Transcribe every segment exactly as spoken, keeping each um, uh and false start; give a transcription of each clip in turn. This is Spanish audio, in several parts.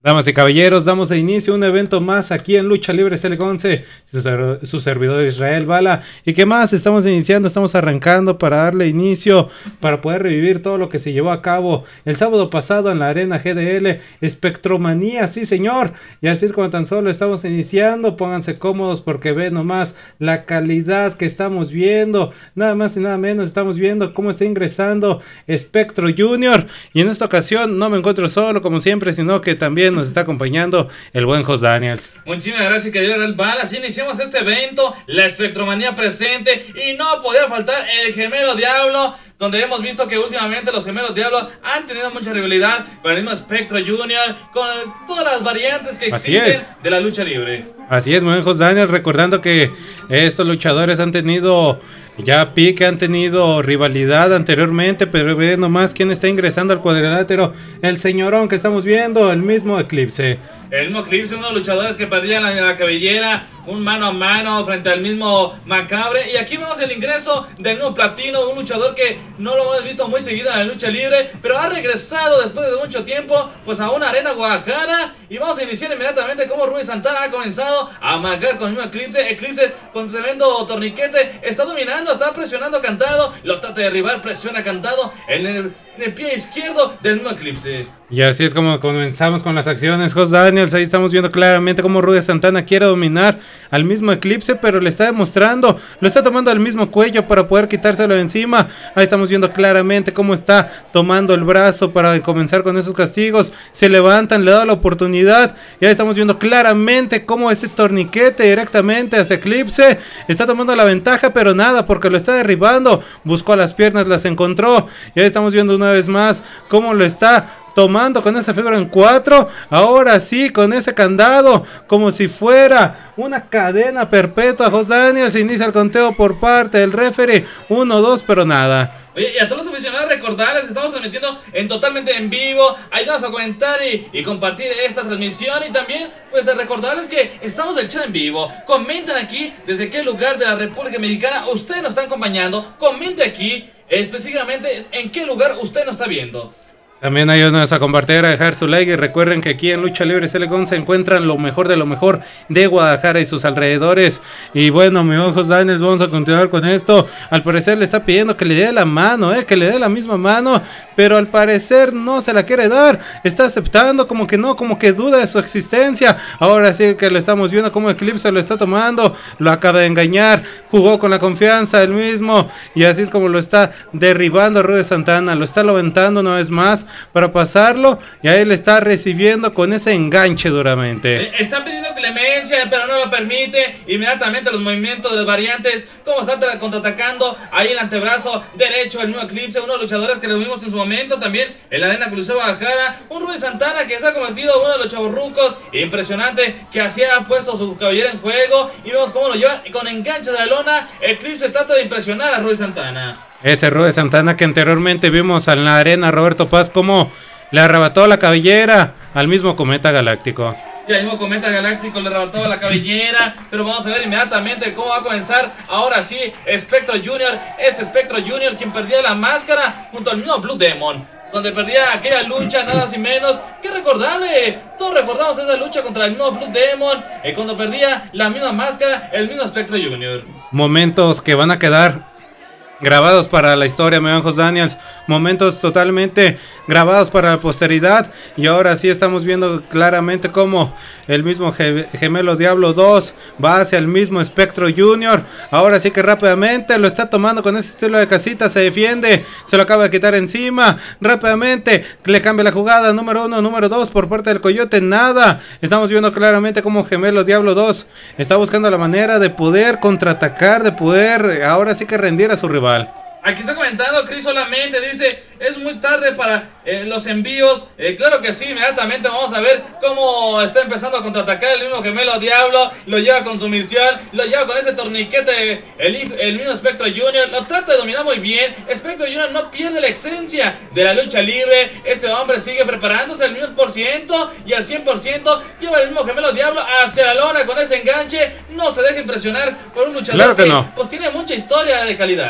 Damas y caballeros, damos de inicio a un evento más aquí en Lucha Libre C L once, su, ser, su servidor Israel Bala. ¿Y qué más? Estamos iniciando, estamos arrancando para darle inicio, para poder revivir todo lo que se llevó a cabo el sábado pasado en la Arena G D L, Espectromanía, sí señor. Y así es como tan solo estamos iniciando, pónganse cómodos porque ven nomás la calidad que estamos viendo, nada más y nada menos, estamos viendo cómo está ingresando Spectro Junior. Y en esta ocasión no me encuentro solo como siempre, sino que también nos está acompañando el buen Jos Daniels. Muchísimas gracias, querido Israel Bala. Así iniciamos este evento, la Espectromanía presente, y no podía faltar el Gemelo Diablo, donde hemos visto que últimamente los Gemelos Diablo han tenido mucha rivalidad con el mismo Spectro Junior, con todas las variantes que existen de la lucha libre. Así es, muy bien, Jos Daniels, recordando que estos luchadores han tenido ya pique, han tenido rivalidad anteriormente, pero ve nomás quién está ingresando al cuadrilátero, el señorón que estamos viendo, el mismo Eclipse. El mismo Eclipse, uno de los luchadores que perdían la, la cabellera, un mano a mano frente al mismo Macabre. Y aquí vemos el ingreso del mismo Platino, un luchador que no lo hemos visto muy seguido en la lucha libre, pero ha regresado después de mucho tiempo pues a una arena Guadalajara. Y vamos a iniciar inmediatamente como Rudy Santana ha comenzado a marcar con el mismo Eclipse. Eclipse con tremendo torniquete, está dominando, está presionando cantado, lo trata de derribar, presiona cantado en el, en el pie izquierdo del mismo Eclipse. Y así es como comenzamos con las acciones, Jos Daniels. Ahí estamos viendo claramente cómo Rudy Santana quiere dominar al mismo Eclipse, pero le está demostrando, lo está tomando al mismo cuello para poder quitárselo de encima. Ahí estamos viendo claramente cómo está tomando el brazo para comenzar con esos castigos. Se levantan, le da la oportunidad, y ahí estamos viendo claramente cómo ese torniquete directamente hacia Eclipse está tomando la ventaja, pero nada, porque lo está derribando. Buscó a las piernas, las encontró, y ahí estamos viendo una vez más cómo lo está tomando con esa figura en cuatro, ahora sí, con ese candado, como si fuera una cadena perpetua. Jos Daniels inicia el conteo por parte del referee, uno, dos, pero nada. Oye, y a todos los aficionados recordarles que estamos transmitiendo en totalmente en vivo. Ayúdanos a comentar y, y compartir esta transmisión. Y también, pues, recordarles que estamos del chat en vivo. Comenten aquí desde qué lugar de la República Mexicana ustedes nos están acompañando. Comente aquí específicamente en qué lugar usted nos está viendo. También ayúdenos a compartir, a dejar su like, y recuerden que aquí en Lucha Libre C L once se encuentran lo mejor de lo mejor de Guadalajara y sus alrededores. Y bueno, mi ojos Daniels, vamos a continuar con esto. Al parecer le está pidiendo que le dé la mano, eh, que le dé la misma mano, pero al parecer no se la quiere dar. Está aceptando, como que no, como que duda de su existencia. Ahora sí que lo estamos viendo como Eclipse lo está tomando, lo acaba de engañar, jugó con la confianza del mismo, y así es como lo está derribando a Rudy Santana, lo está levantando una vez más para pasarlo, y ahí le está recibiendo con ese enganche duramente. Está pidiendo clemencia, pero no lo permite. Inmediatamente los movimientos de las variantes, como están contraatacando ahí el antebrazo derecho del mismo Eclipse, uno de los luchadores que lo vimos en su momento también en la Arena Coliseo Guadalajara. Un Rudy Santana que se ha convertido en uno de los chavorrucos impresionante, que así ha puesto su cabellera en juego, y vemos cómo lo lleva con enganche de la lona. Eclipse trata de impresionar a Rudy Santana. Ese Rudy Santana que anteriormente vimos en la arena Roberto Paz como le arrebató la cabellera al mismo Cometa Galáctico. Y al mismo Cometa Galáctico le arrebataba la cabellera, pero vamos a ver inmediatamente cómo va a comenzar ahora sí Spectro Junior. Este Spectro Junior quien perdía la máscara junto al mismo Blue Demon, donde perdía aquella lucha nada sin menos que recordable. Todos recordamos esa lucha contra el mismo Blue Demon, eh, cuando perdía la misma máscara el mismo Spectro Junior. Momentos que van a quedar grabados para la historia, me van Jos Daniels, momentos totalmente grabados para la posteridad. Y ahora sí estamos viendo claramente cómo el mismo Gemelo Diablo dos va hacia el mismo Spectro Junior. Ahora sí que rápidamente lo está tomando con ese estilo de casita, se defiende, se lo acaba de quitar encima, rápidamente le cambia la jugada, número uno, número dos por parte del Coyote, nada. Estamos viendo claramente cómo Gemelo Diablo dos está buscando la manera de poder contraatacar, de poder ahora sí que rendir a su rival. Aquí está comentando Chris solamente, dice, es muy tarde para eh, los envíos. eh, Claro que sí, inmediatamente vamos a ver cómo está empezando a contraatacar el mismo Gemelo Diablo. Lo lleva con su misión, lo lleva con ese torniquete el, el mismo Spectro Junior. Lo trata de dominar muy bien. Spectro Junior no pierde la esencia de la lucha libre. Este hombre sigue preparándose al mismo por ciento, y al cien por ciento lleva el mismo Gemelo Diablo hacia la lona con ese enganche. No se deje impresionar por un luchador claro que, que no. pues tiene mucha historia de calidad.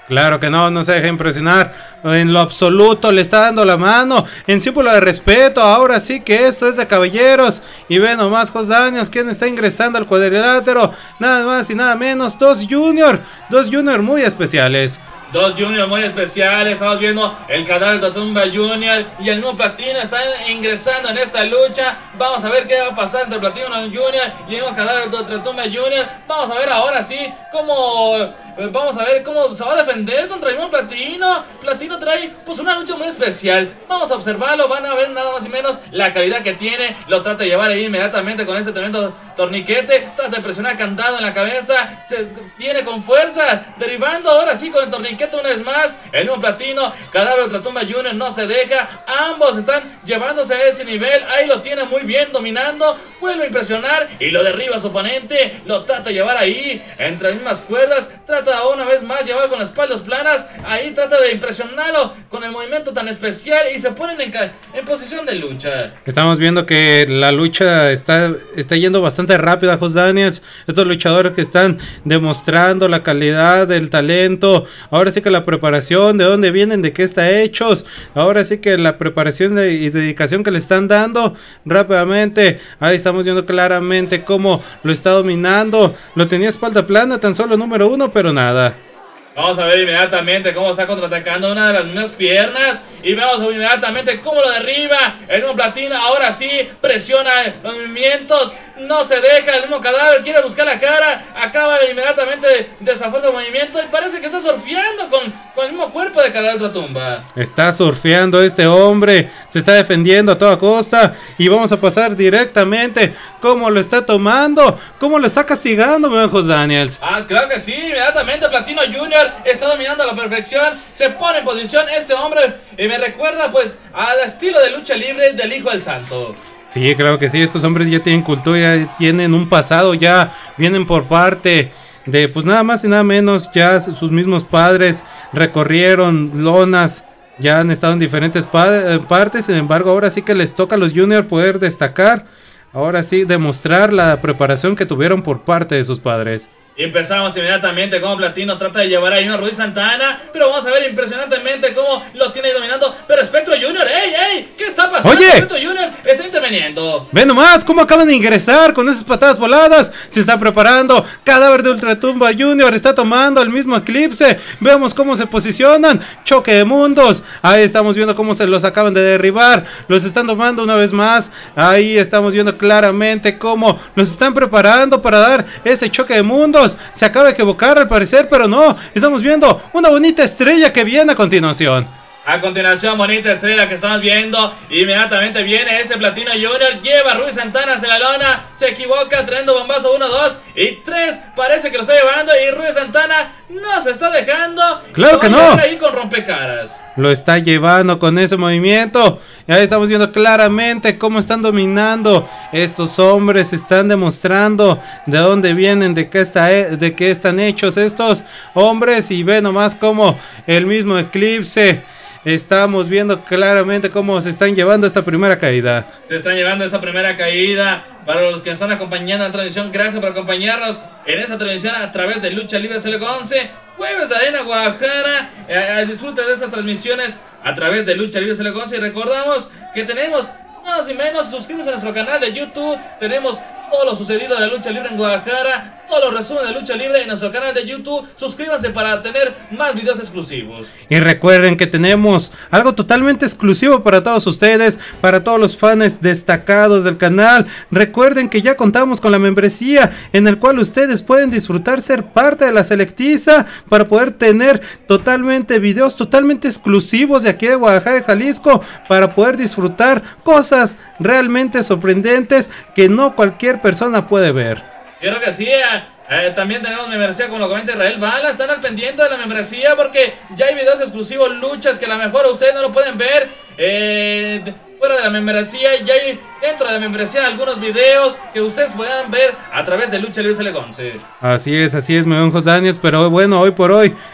Claro que no, no se deja impresionar en lo absoluto, le está dando la mano en símbolo de respeto. Ahora sí que esto es de caballeros. Y ve nomás Jos Daniels, quien está ingresando al cuadrilátero, nada más y nada menos, dos Junior, dos Junior muy especiales. Dos Junior muy especiales, estamos viendo el cadáver de Ultratumba Junior y el nuevo Platino están ingresando en esta lucha. Vamos a ver qué va a pasar entre Platino Junior y el nuevo cadáver de Ultratumba Junior. Vamos a ver ahora sí cómo, vamos a ver cómo se va a defender contra el nuevo Platino. Platino trae pues una lucha muy especial. Vamos a observarlo, van a ver nada más y menos la calidad que tiene. Lo trata de llevar ahí inmediatamente con ese tremendo torniquete. Trata de presionar candado en la cabeza. Se tiene con fuerza, derivando ahora sí con el torniquete una vez más. El nuevo Platino, cadáver Ultratumba Junior no se deja. Ambos están llevándose a ese nivel. Ahí lo tiene muy bien dominando. Vuelve a impresionar y lo derriba a su oponente. Lo trata de llevar ahí entre las mismas cuerdas. Trata una vez más de llevar con las espaldas planas. Ahí trata de impresionarlo con el movimiento tan especial y se ponen en, en posición de lucha. Estamos viendo que la lucha está, está yendo bastante rápido a Jos Daniels. Estos luchadores que están demostrando la calidad, el talento. Ahora sí que la preparación, de dónde vienen, de qué está hechos. Ahora sí que la preparación y dedicación que le están dando rápidamente. Ahí estamos viendo claramente cómo lo está dominando. Lo tenía espalda plana, tan solo número uno, pero nada. Vamos a ver inmediatamente cómo está contraatacando una de las mismas piernas. Y vemos inmediatamente cómo lo derriba el nuevo Platino. Ahora sí, presiona los movimientos. No se deja, el mismo cadáver quiere buscar la cara. Acaba inmediatamente de desafuerza el movimiento. Y parece que está surfeando con, con el mismo cuerpo de cadáver de Ultratumba. Está surfeando este hombre. Se está defendiendo a toda costa. Y vamos a pasar directamente cómo lo está tomando. Cómo lo está castigando, mi Jos Daniels. Ah, claro que sí, inmediatamente Platino Junior está dominando a la perfección. Se pone en posición este hombre. Y me recuerda pues al estilo de lucha libre del Hijo del Santo. Sí, claro que sí, estos hombres ya tienen cultura, ya tienen un pasado, ya vienen por parte de pues nada más y nada menos, ya sus mismos padres recorrieron lonas, ya han estado en diferentes pa partes, sin embargo ahora sí que les toca a los Junior poder destacar, ahora sí demostrar la preparación que tuvieron por parte de sus padres. Y empezamos inmediatamente como Platino trata de llevar ahí a Rudy Santana. Pero vamos a ver impresionantemente cómo lo tiene ahí dominando. Pero Espectro Junior, ¡ey, ey! ¿Qué está pasando? ¡Oye! Espectro Junior está interviniendo. Ve nomás cómo acaban de ingresar con esas patadas voladas. Se está preparando. Cadáver de Ultratumba Junior está tomando el mismo Eclipse. Veamos cómo se posicionan. Choque de mundos. Ahí estamos viendo cómo se los acaban de derribar. Los están tomando una vez más. Ahí estamos viendo claramente cómo los están preparando para dar ese choque de mundos. Se acaba de equivocar al parecer, pero no. Estamos viendo una bonita estrella que viene a continuación. A continuación, bonita estrella que estamos viendo. Inmediatamente viene este Platino Junior. Lleva a Rudy Santana hacia la lona. Se equivoca, trayendo bombazo uno, dos y tres. Parece que lo está llevando. Y Rudy Santana no se está dejando. Claro que no. Ahí con rompecaras. Lo está llevando con ese movimiento. Y ahí estamos viendo claramente cómo están dominando. Estos hombres están demostrando de dónde vienen, de qué, está, de qué están hechos estos hombres. Y ve nomás cómo el mismo Eclipse. Estamos viendo claramente cómo se están llevando esta primera caída. Se están llevando esta primera caída. Para los que están acompañando en la transmisión, gracias por acompañarnos en esta transmisión a través de Lucha Libre C L once, Jueves de Arena Guadalajara. Eh, disfruten de estas transmisiones a través de Lucha Libre C L once. Y recordamos que tenemos más y menos, suscríbanse a nuestro canal de YouTube. Tenemos todo lo sucedido de la lucha libre en Guadalajara, todos los resúmenes de lucha libre en nuestro canal de YouTube. Suscríbanse para tener más videos exclusivos. Y recuerden que tenemos algo totalmente exclusivo para todos ustedes, para todos los fans destacados del canal. Recuerden que ya contamos con la membresía, en el cual ustedes pueden disfrutar ser parte de la selectiza, para poder tener totalmente videos totalmente exclusivos de aquí de Guadalajara y Jalisco, para poder disfrutar cosas realmente sorprendentes que no cualquier persona puede ver. Creo que sí. Eh, también tenemos membresía, como lo comenta Israel Bala. Están al pendiente de la membresía porque ya hay videos exclusivos, luchas que a lo mejor ustedes no lo pueden ver eh, fuera de la membresía. Y ya hay dentro de la membresía algunos videos que ustedes puedan ver a través de Lucha Libre C L once. Así es, así es, mi buen Jos Daniels. Pero bueno, hoy por hoy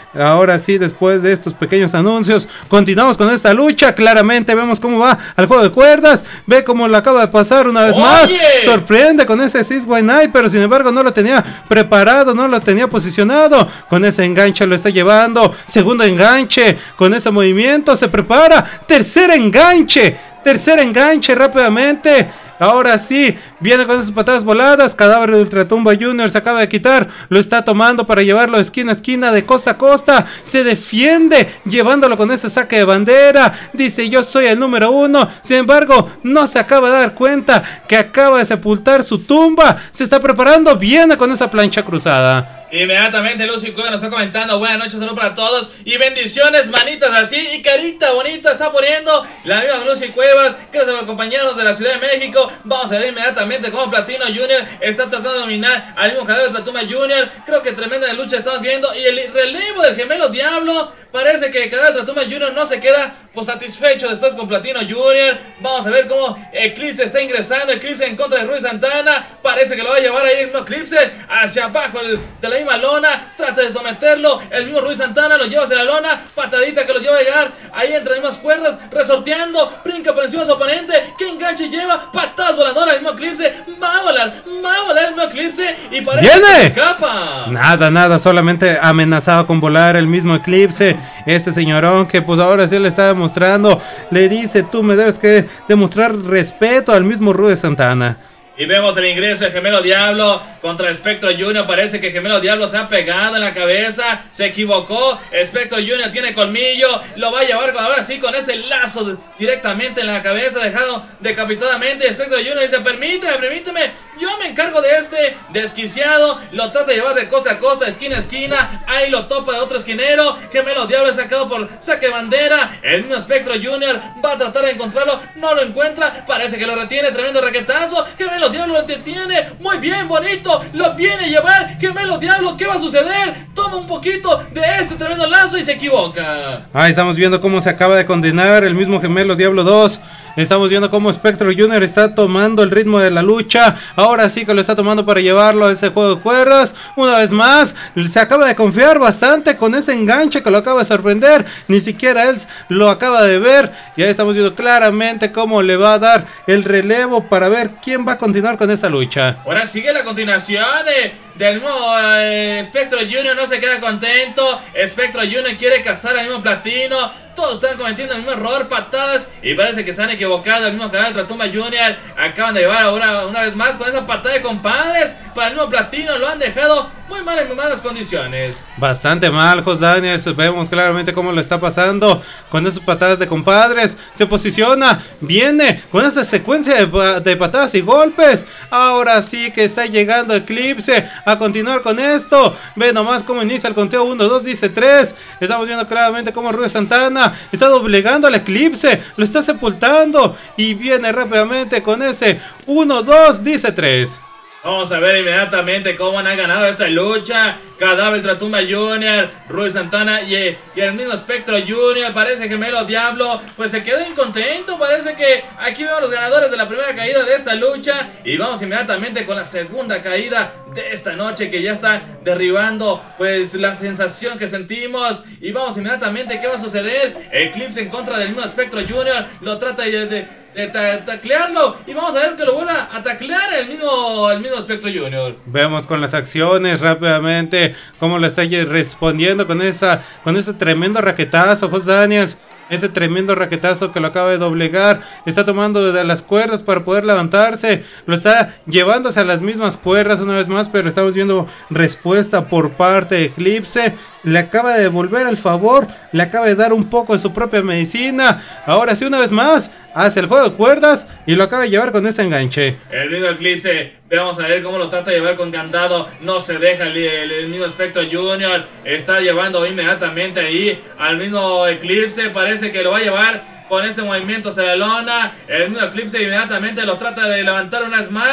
Ahora sí, después de estos pequeños anuncios, continuamos con esta lucha. Claramente vemos cómo va al juego de cuerdas. Ve cómo lo acaba de pasar una vez ¡Oye! más. Sorprende con ese Six White Knight, pero sin embargo no lo tenía preparado, no lo tenía posicionado. Con ese enganche lo está llevando. Segundo enganche, con ese movimiento se prepara. Tercer enganche, tercer enganche rápidamente. Ahora sí, viene con esas patadas voladas. Cadáver de Ultratumba Junior se acaba de quitar. Lo está tomando para llevarlo de esquina a esquina, de costa a costa. Se defiende, llevándolo con ese saque de bandera. Dice, yo soy el número uno. Sin embargo, no se acaba de dar cuenta que acaba de sepultar su tumba. Se está preparando, viene con esa plancha cruzada. Inmediatamente Lucy Cueva nos está comentando: buenas noches, salud para todos y bendiciones, manitas así y carita bonita está poniendo la misma Lucy Cuevas. Gracias a los compañeros de la Ciudad de México. Vamos a ver inmediatamente cómo Platino Junior está tratando de dominar al mismo Cadáver de Platuma Junior. Creo que tremenda lucha estamos viendo. Y el relevo del gemelo Diablo, parece que Cadáver de Platuma Junior no se queda pues satisfecho después con Platino Junior. Vamos a ver cómo Eclipse está ingresando. Eclipse en contra de Ruiz Santana. Parece que lo va a llevar ahí el mismo Eclipse hacia abajo el, de la misma lona. Trata de someterlo. El mismo Ruiz Santana lo lleva hacia la lona. Patadita que lo lleva a llegar ahí entre las mismas cuerdas. Resorteando. Brinca por encima de su oponente. ¿Qué enganche lleva? Patadas voladoras. El mismo Eclipse va a volar. Va a volar el mismo Eclipse. Y parece ¡viene! que escapa. Nada, nada. Solamente amenazado con volar el mismo Eclipse. Este señorón que pues ahora sí le está demostrando. Le dice, tú me debes que demostrar respeto al mismo Ruiz Santana. Y vemos el ingreso de Gemelo Diablo contra Espectro Junior. Parece que Gemelo Diablo se ha pegado en la cabeza. Se equivocó. Espectro Junior tiene colmillo. Lo va a llevar ahora sí con ese lazo directamente en la cabeza. Dejado decapitadamente. Espectro Junior dice, permíteme, permíteme. Yo me encargo de este desquiciado. Lo trata de llevar de costa a costa, de esquina a esquina. Ahí lo topa de otro esquinero. Gemelo Diablo es sacado por saque de bandera. El mismo Espectro Junior va a tratar de encontrarlo. No lo encuentra. Parece que lo retiene. Tremendo raquetazo. Gemelo Diablo lo detiene, muy bien, bonito, lo viene a llevar, Gemelo Diablo, ¿qué va a suceder? Toma un poquito de ese tremendo lazo y se equivoca. Ahí estamos viendo cómo se acaba de condenar el mismo Gemelo Diablo dos. Estamos viendo cómo Espectro Junior está tomando el ritmo de la lucha. Ahora sí que lo está tomando para llevarlo a ese juego de cuerdas. Una vez más, se acaba de confiar bastante con ese enganche que lo acaba de sorprender. Ni siquiera él lo acaba de ver. Y ahí estamos viendo claramente cómo le va a dar el relevo para ver quién va a continuar con esta lucha. Ahora sigue la continuación de, del mismo eh, Espectro Junior. No se queda contento. Espectro Junior quiere cazar al mismo Platino. Todos están cometiendo el mismo error, patadas. Y parece que se han equivocado. El mismo canal de Ultratumba Junior acaban de llevar ahora una vez más con esa patada de compadres. Para el mismo Platino lo han dejado muy mal en muy malas condiciones. Bastante mal, Jos Daniels. Vemos claramente cómo lo está pasando con esas patadas de compadres. Se posiciona, viene con esa secuencia de, de patadas y golpes. Ahora sí que está llegando Eclipse a continuar con esto. Ve nomás cómo inicia el conteo. Uno, dos, dice tres. Estamos viendo claramente cómo Ruiz Santana está doblegando al Eclipse, lo está sepultando y viene rápidamente con ese uno, dos, dice tres. Vamos a ver inmediatamente cómo han ganado esta lucha. Cadáver Ultratumba Junior, Ruiz Santana y, y el mismo Espectro Junior. Parece que Gemelo Diablo pues se quedó incontento. Parece que aquí vemos los ganadores de la primera caída de esta lucha. Y vamos inmediatamente con la segunda caída de esta noche, que ya está derribando pues la sensación que sentimos. Y vamos inmediatamente, ¿qué va a suceder? Eclipse en contra del mismo Espectro Junior. Lo trata de... de de ta taclearlo y vamos a ver que lo vuelva a taclear el mismo el mismo Espectro Junior. Vemos con las acciones rápidamente cómo lo está respondiendo con esa con ese tremendo raquetazo, Jos Daniels. Ese tremendo raquetazo que lo acaba de doblegar. Está tomando de las cuerdas para poder levantarse. Lo está llevándose a las mismas cuerdas una vez más. Pero estamos viendo respuesta por parte de Eclipse. Le acaba de devolver el favor. Le acaba de dar un poco de su propia medicina. Ahora sí, una vez más, hace el juego de cuerdas y lo acaba de llevar con ese enganche. El mismo Eclipse, vamos a ver cómo lo trata de llevar con candado. No se deja el, el, el mismo Espectro Junior. Está llevando inmediatamente ahí al mismo Eclipse. Parece que lo va a llevar con ese movimiento hacia la lona. El mismo Eclipse inmediatamente lo trata de levantar una vez más.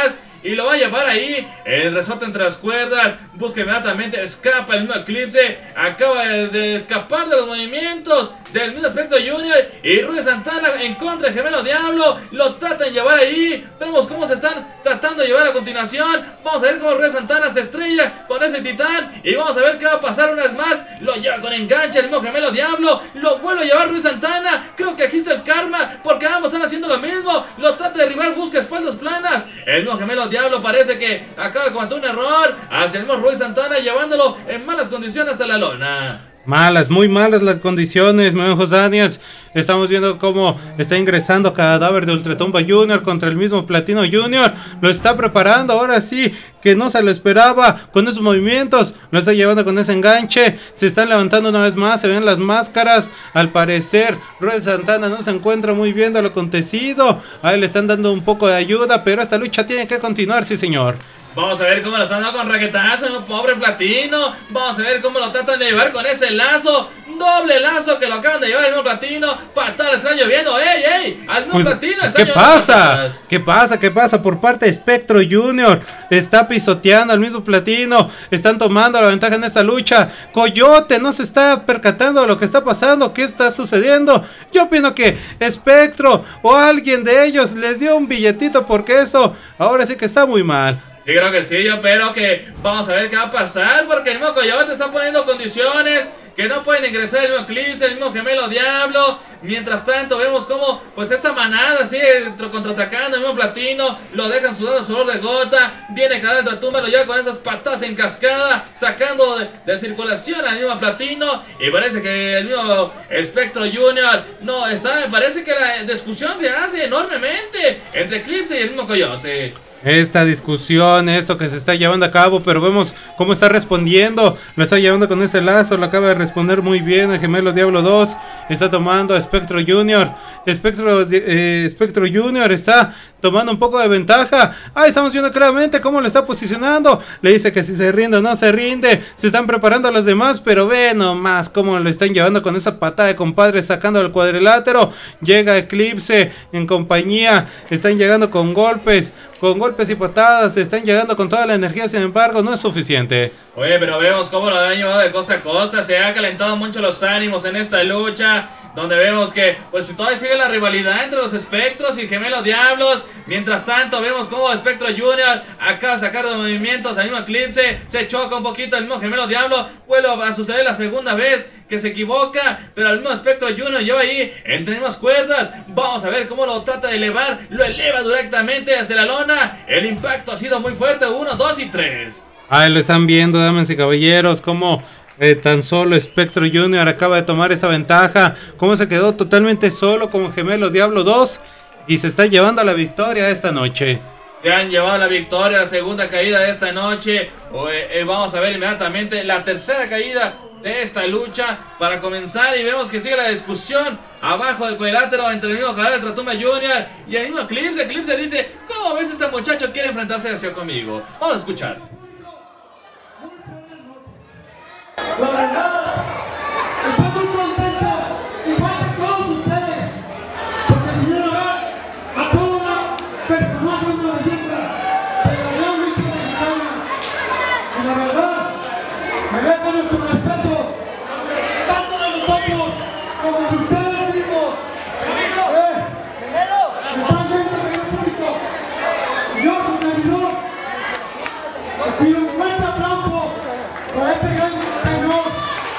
y lo va a llevar ahí. El resorte entre las cuerdas, busca inmediatamente, escapa el mismo Eclipse, acaba de, de escapar de los movimientos del mismo Espectro Junior, y Rudy Santana en contra de Gemelo Diablo, lo tratan de llevar ahí. Vemos cómo se están tratando de llevar a continuación. Vamos a ver cómo Rudy Santana se estrella con ese titán, y vamos a ver qué va a pasar una vez más. Lo lleva con enganche el mismo Gemelo Diablo, lo vuelve a llevar Rudy Santana. Creo que aquí está el karma, porque ambos están haciendo lo mismo. Lo trata de derribar, busca espaldas planas. El mismo Gemelo Diablo parece que acaba de cometer un error hacia el mismo Rudy Santana, llevándolo en malas condiciones hasta la lona. Malas, muy malas las condiciones, mi buen Jos Daniels. Estamos viendo cómo está ingresando cadáver de Ultratumba Junior contra el mismo Platino Junior. Lo está preparando, ahora sí, que no se lo esperaba. Con esos movimientos, lo está llevando con ese enganche. Se están levantando una vez más, se ven las máscaras. Al parecer, Rudy Santana no se encuentra muy bien de lo acontecido. Ahí le están dando un poco de ayuda, pero esta lucha tiene que continuar, sí señor. Vamos a ver cómo lo están dando con raquetazo, pobre Platino. Vamos a ver cómo lo tratan de llevar con ese lazo. Doble lazo que lo acaban de llevar el mismo Platino. Patada, le están lloviendo. ¡Ey, ey! Al mismo pues, Platino está ¿Qué pasa? ¿Qué pasa? ¿Qué pasa? Por parte de Espectro Junior. Está pisoteando al mismo Platino. Están tomando la ventaja en esta lucha. Coyote no se está percatando de lo que está pasando. ¿Qué está sucediendo? Yo opino que Espectro o alguien de ellos les dio un billetito, porque eso ahora sí que está muy mal. Sí, creo que sí, yo pero que vamos a ver qué va a pasar, porque el mismo Coyote está poniendo condiciones que no pueden ingresar el mismo Eclipse, el mismo Gemelo Diablo. Mientras tanto vemos como pues esta manada sigue contraatacando el mismo Platino, lo dejan sudando sudor de gota. Viene cada Ultratumba, lo lleva con esas patadas en cascada, sacando de, de circulación al mismo Platino, y parece que el mismo Espectro Junior no está, me parece que la discusión se hace enormemente entre Eclipse y el mismo Coyote. Esta discusión, esto que se está llevando a cabo, pero vemos cómo está respondiendo. Lo está llevando con ese lazo, lo acaba de responder muy bien el Gemelo Diablo dos. Está tomando a Espectro Junior. Espectro, eh, Espectro Junior está tomando un poco de ventaja. Ahí estamos viendo claramente cómo lo está posicionando. Le dice que si se rinde o no se rinde. Se están preparando a los demás, pero ve nomás cómo lo están llevando con esa patada de compadre, sacando al cuadrilátero. Llega Eclipse en compañía. Están llegando con golpes, con golpes y patadas, están llegando con toda la energía, sin embargo no es suficiente. Oye, pero vemos cómo lo han llevado de costa a costa, se ha calentado mucho los ánimos en esta lucha, donde vemos que pues todavía sigue la rivalidad entre los Espectros y Gemelo Diablos. Mientras tanto vemos como Espectro Junior acaba de sacar de movimientos al mismo Eclipse, se choca un poquito el mismo Gemelo Diablo, vuelve a suceder la segunda vez que se equivoca, pero el mismo Espectro Junior lleva ahí entre mismas cuerdas. Vamos a ver cómo lo trata de elevar, lo eleva directamente hacia la lona. El impacto ha sido muy fuerte, uno, dos y tres. Ahí lo están viendo, damas y caballeros, como Eh, tan solo Espectro Junior acaba de tomar esta ventaja. Cómo se quedó totalmente solo con Gemelo Diablo dos y se está llevando a la victoria esta noche. Se han llevado la victoria, la segunda caída de esta noche. eh, eh, Vamos a ver inmediatamente la tercera caída de esta lucha para comenzar, y vemos que sigue la discusión abajo del cuadrilátero entre el mismo cadáver de Ultratumba Junior y el mismo Eclipse. Eclipse dice: ¿cómo ves este muchacho quiere enfrentarse hacia conmigo? Vamos a escuchar. La verdad, estoy muy contento, igual que todos ustedes, porque vinieron a ver a toda una personaje, una leyenda de la Unión Mexicana. Y la verdad, merece nuestro respeto, tanto de nosotros como de ustedes mismos. Eh, están viendo en el público. Y yo, como servidor, les pido un fuerte aplauso para este gran señor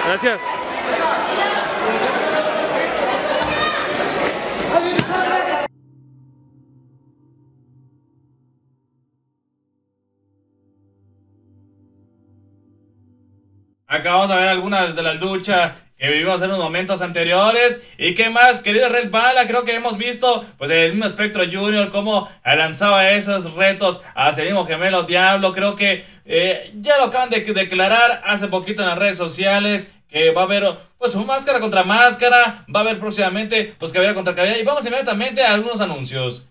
Gracias. Acá vamos a ver algunas de las luchas que vivimos en los momentos anteriores. ¿Y qué más, querido Red Bala? Creo que hemos visto pues el mismo Espectro Junior cómo lanzaba esos retos hacia el mismo gemelo Diablo. Creo que eh, ya lo acaban de declarar hace poquito en las redes sociales, que va a haber pues un máscara contra máscara. Va a haber próximamente pues cabellera contra cabellera. Y vamos inmediatamente a algunos anuncios.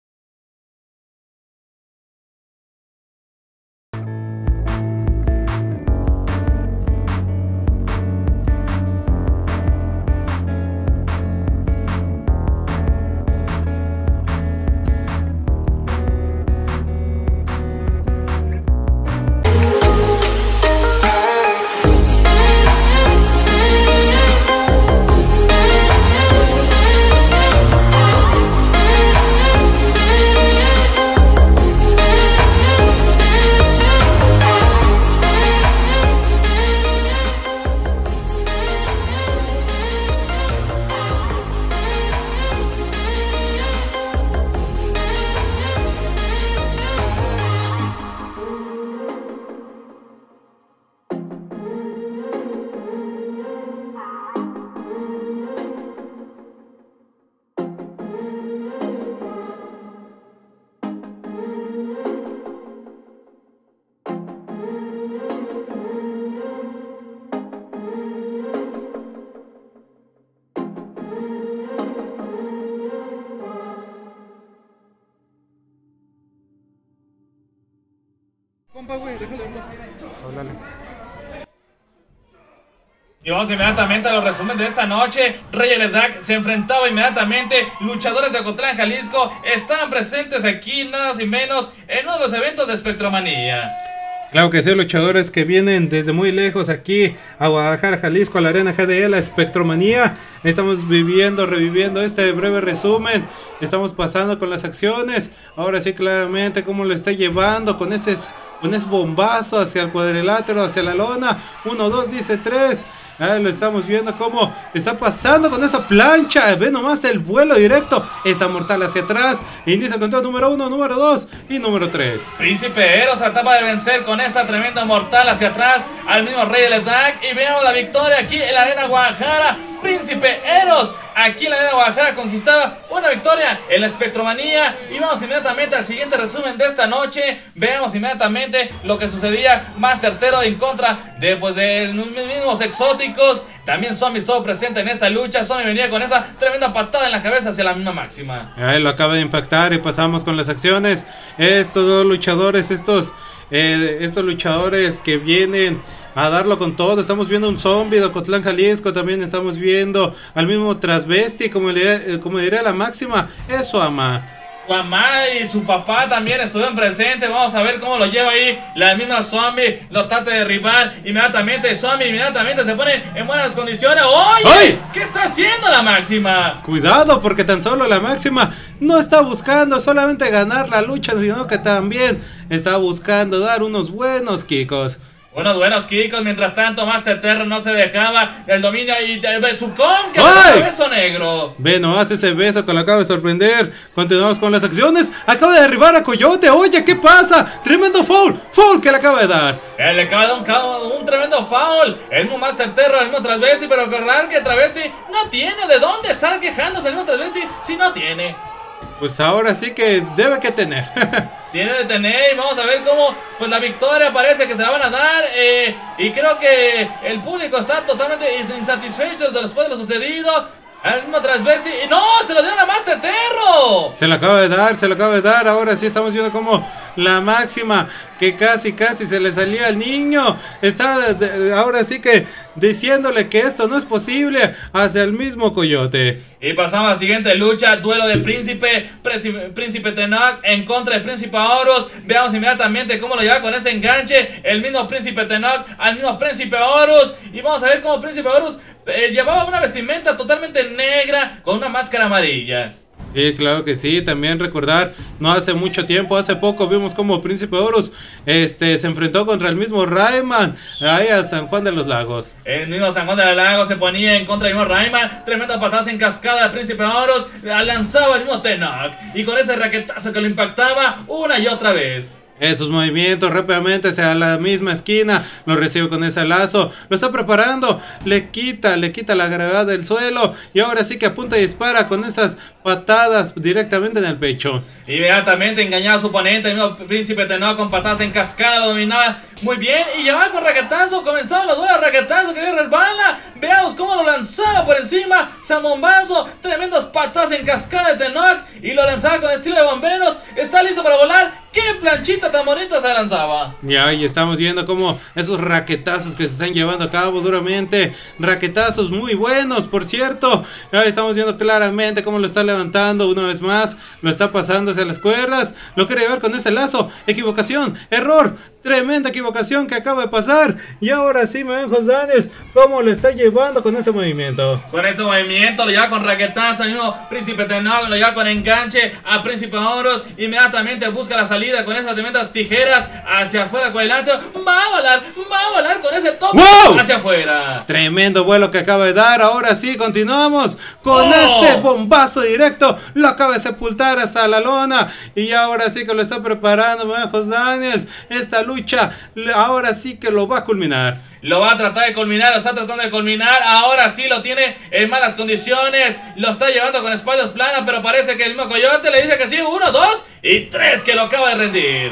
Compa, güey, déjale uno. Háblale. Y vamos inmediatamente a los resúmenes de esta noche. Rey Ledak se enfrentaba inmediatamente. Luchadores de Ocotlán, Jalisco, estaban presentes aquí, nada más y menos, en uno de los eventos de Espectromanía. Claro que sí, luchadores que vienen desde muy lejos aquí a Guadalajara, Jalisco, a la Arena G D L, la Espectromanía. Estamos viviendo, reviviendo este breve resumen. Estamos pasando con las acciones. Ahora sí, claramente, cómo lo está llevando con ese, con ese bombazo hacia el cuadrilátero, hacia la lona. Uno, dos, dice tres. Ahí lo estamos viendo cómo está pasando con esa plancha. Ve nomás el vuelo directo. Esa mortal hacia atrás. Inicia el conteo número uno, número dos y número tres. Príncipe Eros trataba de vencer con esa tremenda mortal hacia atrás al mismo Rey Ledak. Y veamos la victoria aquí en la Arena Guadalajara. Príncipe Eros aquí en la Arena Guadalajara conquistaba una victoria en la Espectromanía. Y vamos inmediatamente al siguiente resumen de esta noche. Veamos inmediatamente lo que sucedía más certero en contra de, pues, de los mismos exóticos. También Zombie estuvo presente en esta lucha. Zombie venía con esa tremenda patada en la cabeza hacia la misma máxima. Ahí lo acaba de impactar y pasamos con las acciones. Estos dos luchadores, estos, eh, estos luchadores que vienen a darlo con todo. Estamos viendo un zombie de Ocotlán, Jalisco. También estamos viendo al mismo Transvesti, como, le, como diría la máxima, es su ama. Su mamá y su papá también estuvieron presentes. Vamos a ver cómo lo lleva ahí la misma Zombie. Lo trata de derribar inmediatamente. Zombie inmediatamente se pone en buenas condiciones. ¡Oye! ¡Ay! ¿Qué está haciendo la máxima? Cuidado, porque tan solo la máxima no está buscando solamente ganar la lucha, sino que también está buscando dar unos buenos kicos. Unos buenos kicos. Mientras tanto, Master Terror no se dejaba del dominio y del besucón que le da beso negro. Ve, no hace ese beso que lo acaba de sorprender. Continuamos con las acciones. Acaba de derribar a Coyote. Oye, ¿qué pasa? Tremendo foul. Foul que le acaba de dar. Él le acaba de dar un, un tremendo foul. El mismo Master Terror, el mismo Transvesti. Pero recordar que Travesti no tiene de dónde estar quejándose el mismo Transvesti si no tiene. Pues ahora sí que debe que tener. Tiene de tener y vamos a ver cómo pues la victoria parece que se la van a dar. Eh, y creo que el público está totalmente insatisfecho después de lo sucedido. Al mismo Transvesti. Y no, se lo dieron a Master Terror. Se lo acaba de dar, se lo acaba de dar. Ahora sí estamos viendo como la máxima, que casi casi se le salía al niño, está de, ahora sí que diciéndole que esto no es posible hacia el mismo Coyote. Y pasamos a la siguiente lucha, duelo de Príncipe, Príncipe Tenoch en contra de Príncipe Horus. Veamos inmediatamente cómo lo lleva con ese enganche el mismo Príncipe Tenoch al mismo Príncipe Horus. Y vamos a ver cómo Príncipe Horus eh, llevaba una vestimenta totalmente negra con una máscara amarilla. Sí, claro que sí, también recordar, no hace mucho tiempo, hace poco vimos como Príncipe Horus este, se enfrentó contra el mismo Rayman, ahí a San Juan de los Lagos. El mismo San Juan de los Lagos se ponía en contra del mismo Rayman, tremenda patada en cascada al Príncipe Horus, lanzaba el mismo T-Knock, y con ese raquetazo que lo impactaba una y otra vez. Esos movimientos rápidamente hacia la misma esquina, lo recibe con ese lazo, lo está preparando, le quita, le quita la gravedad del suelo y ahora sí que apunta y dispara con esas patadas directamente en el pecho. Inmediatamente engañaba a su oponente, el mismo Príncipe T-Knock con patadas en cascada, lo dominaba muy bien y llevaba con raquetazo, comenzaban los duelos raquetazo que le resbala, veamos cómo lo lanzaba por encima, Samombazo, tremendas patadas en cascada de T-Knock y lo lanzaba con estilo de bomberos, está listo para volar. ¡Qué planchita tan bonita se lanzaba! Ya, y estamos viendo como esos raquetazos que se están llevando a cabo duramente. Raquetazos muy buenos, por cierto. Ya estamos viendo claramente cómo lo está levantando una vez más. Lo está pasando hacia las cuerdas. Lo quiere llevar con ese lazo. Equivocación, error. Tremenda equivocación que acaba de pasar. Y ahora sí me ven, Jos Daniels, cómo lo está llevando con ese movimiento. Con ese movimiento lo lleva con raquetazo al mismo Príncipe T-Knock, lo lleva con enganche a Príncipe Horus. Inmediatamente busca la salida con esas tremendas tijeras hacia afuera con el antro. Va a volar, va a volar con ese top ¡wow! Hacia afuera. Tremendo vuelo que acaba de dar. Ahora sí, continuamos con ¡oh! ese bombazo directo. Lo acaba de sepultar hasta la lona. Y ahora sí que lo está preparando, me ven, Jos Daniels. Esta lucha ahora sí que lo va a culminar. Lo va a tratar de culminar, lo está tratando de culminar. Ahora sí lo tiene en malas condiciones. Lo está llevando con espaldas planas, pero parece que el mismo Coyote le dice que sí. Uno, dos y tres, que lo acaba de rendir.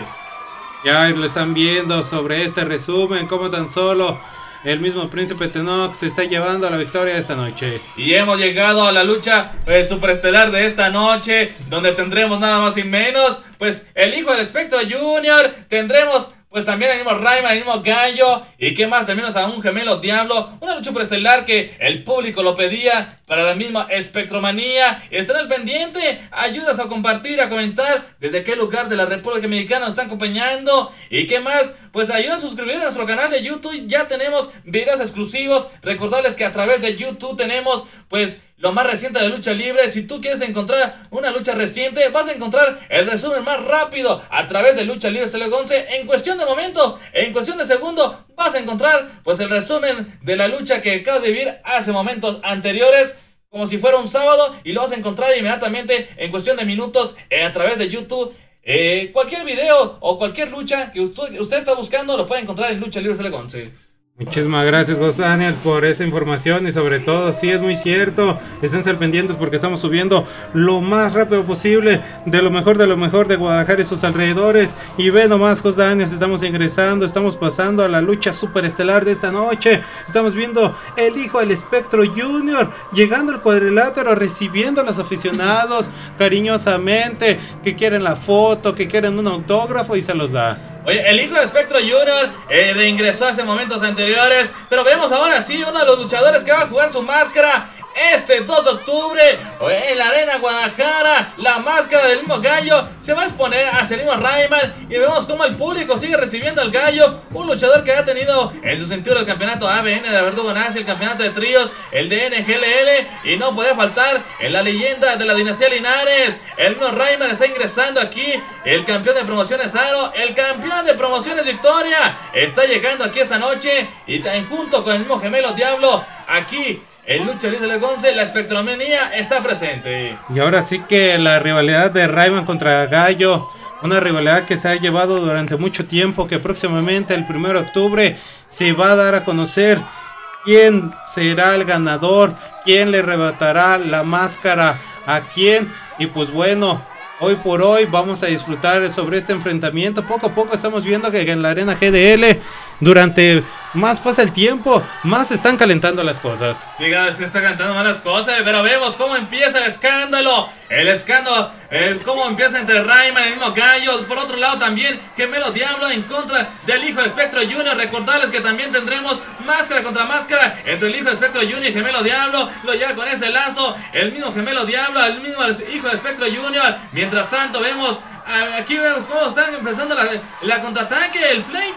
Ya lo están viendo sobre este resumen, como tan solo el mismo Príncipe T-Knock se está llevando a la victoria esta noche. Y hemos llegado a la lucha eh, superestelar de esta noche, donde tendremos nada más y menos, pues el hijo del Espectro Junior. Tendremos pues también el mismo Rayman, el mismo Gallo. Y qué más, también a un gemelo Diablo. Una lucha superestelar que el público lo pedía para la misma Espectromanía. Estén al pendiente, ayudas a compartir, a comentar desde qué lugar de la República Mexicana nos están acompañando. Y qué más, pues ayuda a suscribirse a nuestro canal de YouTube. Ya tenemos videos exclusivos. Recordarles que a través de YouTube tenemos pues lo más reciente de la lucha libre. Si tú quieres encontrar una lucha reciente, vas a encontrar el resumen más rápido a través de Lucha Libre C L once. En cuestión de momentos, en cuestión de segundos, vas a encontrar pues el resumen de la lucha que acabas de vivir hace momentos anteriores, como si fuera un sábado, y lo vas a encontrar inmediatamente en cuestión de minutos eh, a través de YouTube. Eh, cualquier video o cualquier lucha que usted, usted está buscando lo puede encontrar en Lucha Libre C L once. Muchísimas gracias, Jos Daniels, por esa información. Y sobre todo, sí es muy cierto, estén al pendientes porque estamos subiendo lo más rápido posible de lo mejor de lo mejor de Guadalajara y sus alrededores. Y ve nomás, Jos Daniels, estamos ingresando, estamos pasando a la lucha superestelar de esta noche. Estamos viendo el hijo del Espectro Junior llegando al cuadrilátero, recibiendo a los aficionados cariñosamente, que quieren la foto, que quieren un autógrafo, y se los da. Oye, el hijo de Espectro Junior eh, reingresó hace momentos anteriores, pero vemos ahora sí uno de los luchadores que va a jugar su máscara este dos de octubre en la Arena Guadalajara. La máscara del mismo Gallo se va a exponer hacia el mismo Rayman, y vemos como el público sigue recibiendo al Gallo, un luchador que ha tenido en su sentido el campeonato A B N de Verdugo Nazi, el campeonato de tríos, el D N G L L, y no puede faltar en la leyenda de la dinastía Linares. El mismo Rayman está ingresando aquí, el campeón de promociones Aro, el campeón de promociones Victoria, está llegando aquí esta noche, y también junto con el mismo gemelo Diablo, aquí en Lucha Libre C L once, la Espectromanía está presente. Y ahora sí que la rivalidad de Rayman contra Gallo, una rivalidad que se ha llevado durante mucho tiempo, que próximamente el primero de octubre se va a dar a conocer quién será el ganador, quién le arrebatará la máscara a quién. Y pues bueno, hoy por hoy vamos a disfrutar sobre este enfrentamiento. Poco a poco estamos viendo que en la Arena G D L, durante más pasa el tiempo, más se están calentando las cosas. Sí, se está calentando más las cosas, pero vemos cómo empieza el escándalo. El escándalo, eh, cómo empieza entre Rayman y el mismo Gallo. Por otro lado también Gemelo Diablo en contra del hijo de Espectro Junior. Recordarles que también tendremos máscara contra máscara entre el hijo de Espectro Junior y Gemelo Diablo. Lo lleva con ese lazo el mismo Gemelo Diablo, el mismo hijo de Espectro Junior. Mientras tanto vemos, aquí vemos cómo están empezando la, la contraataque, el pleito.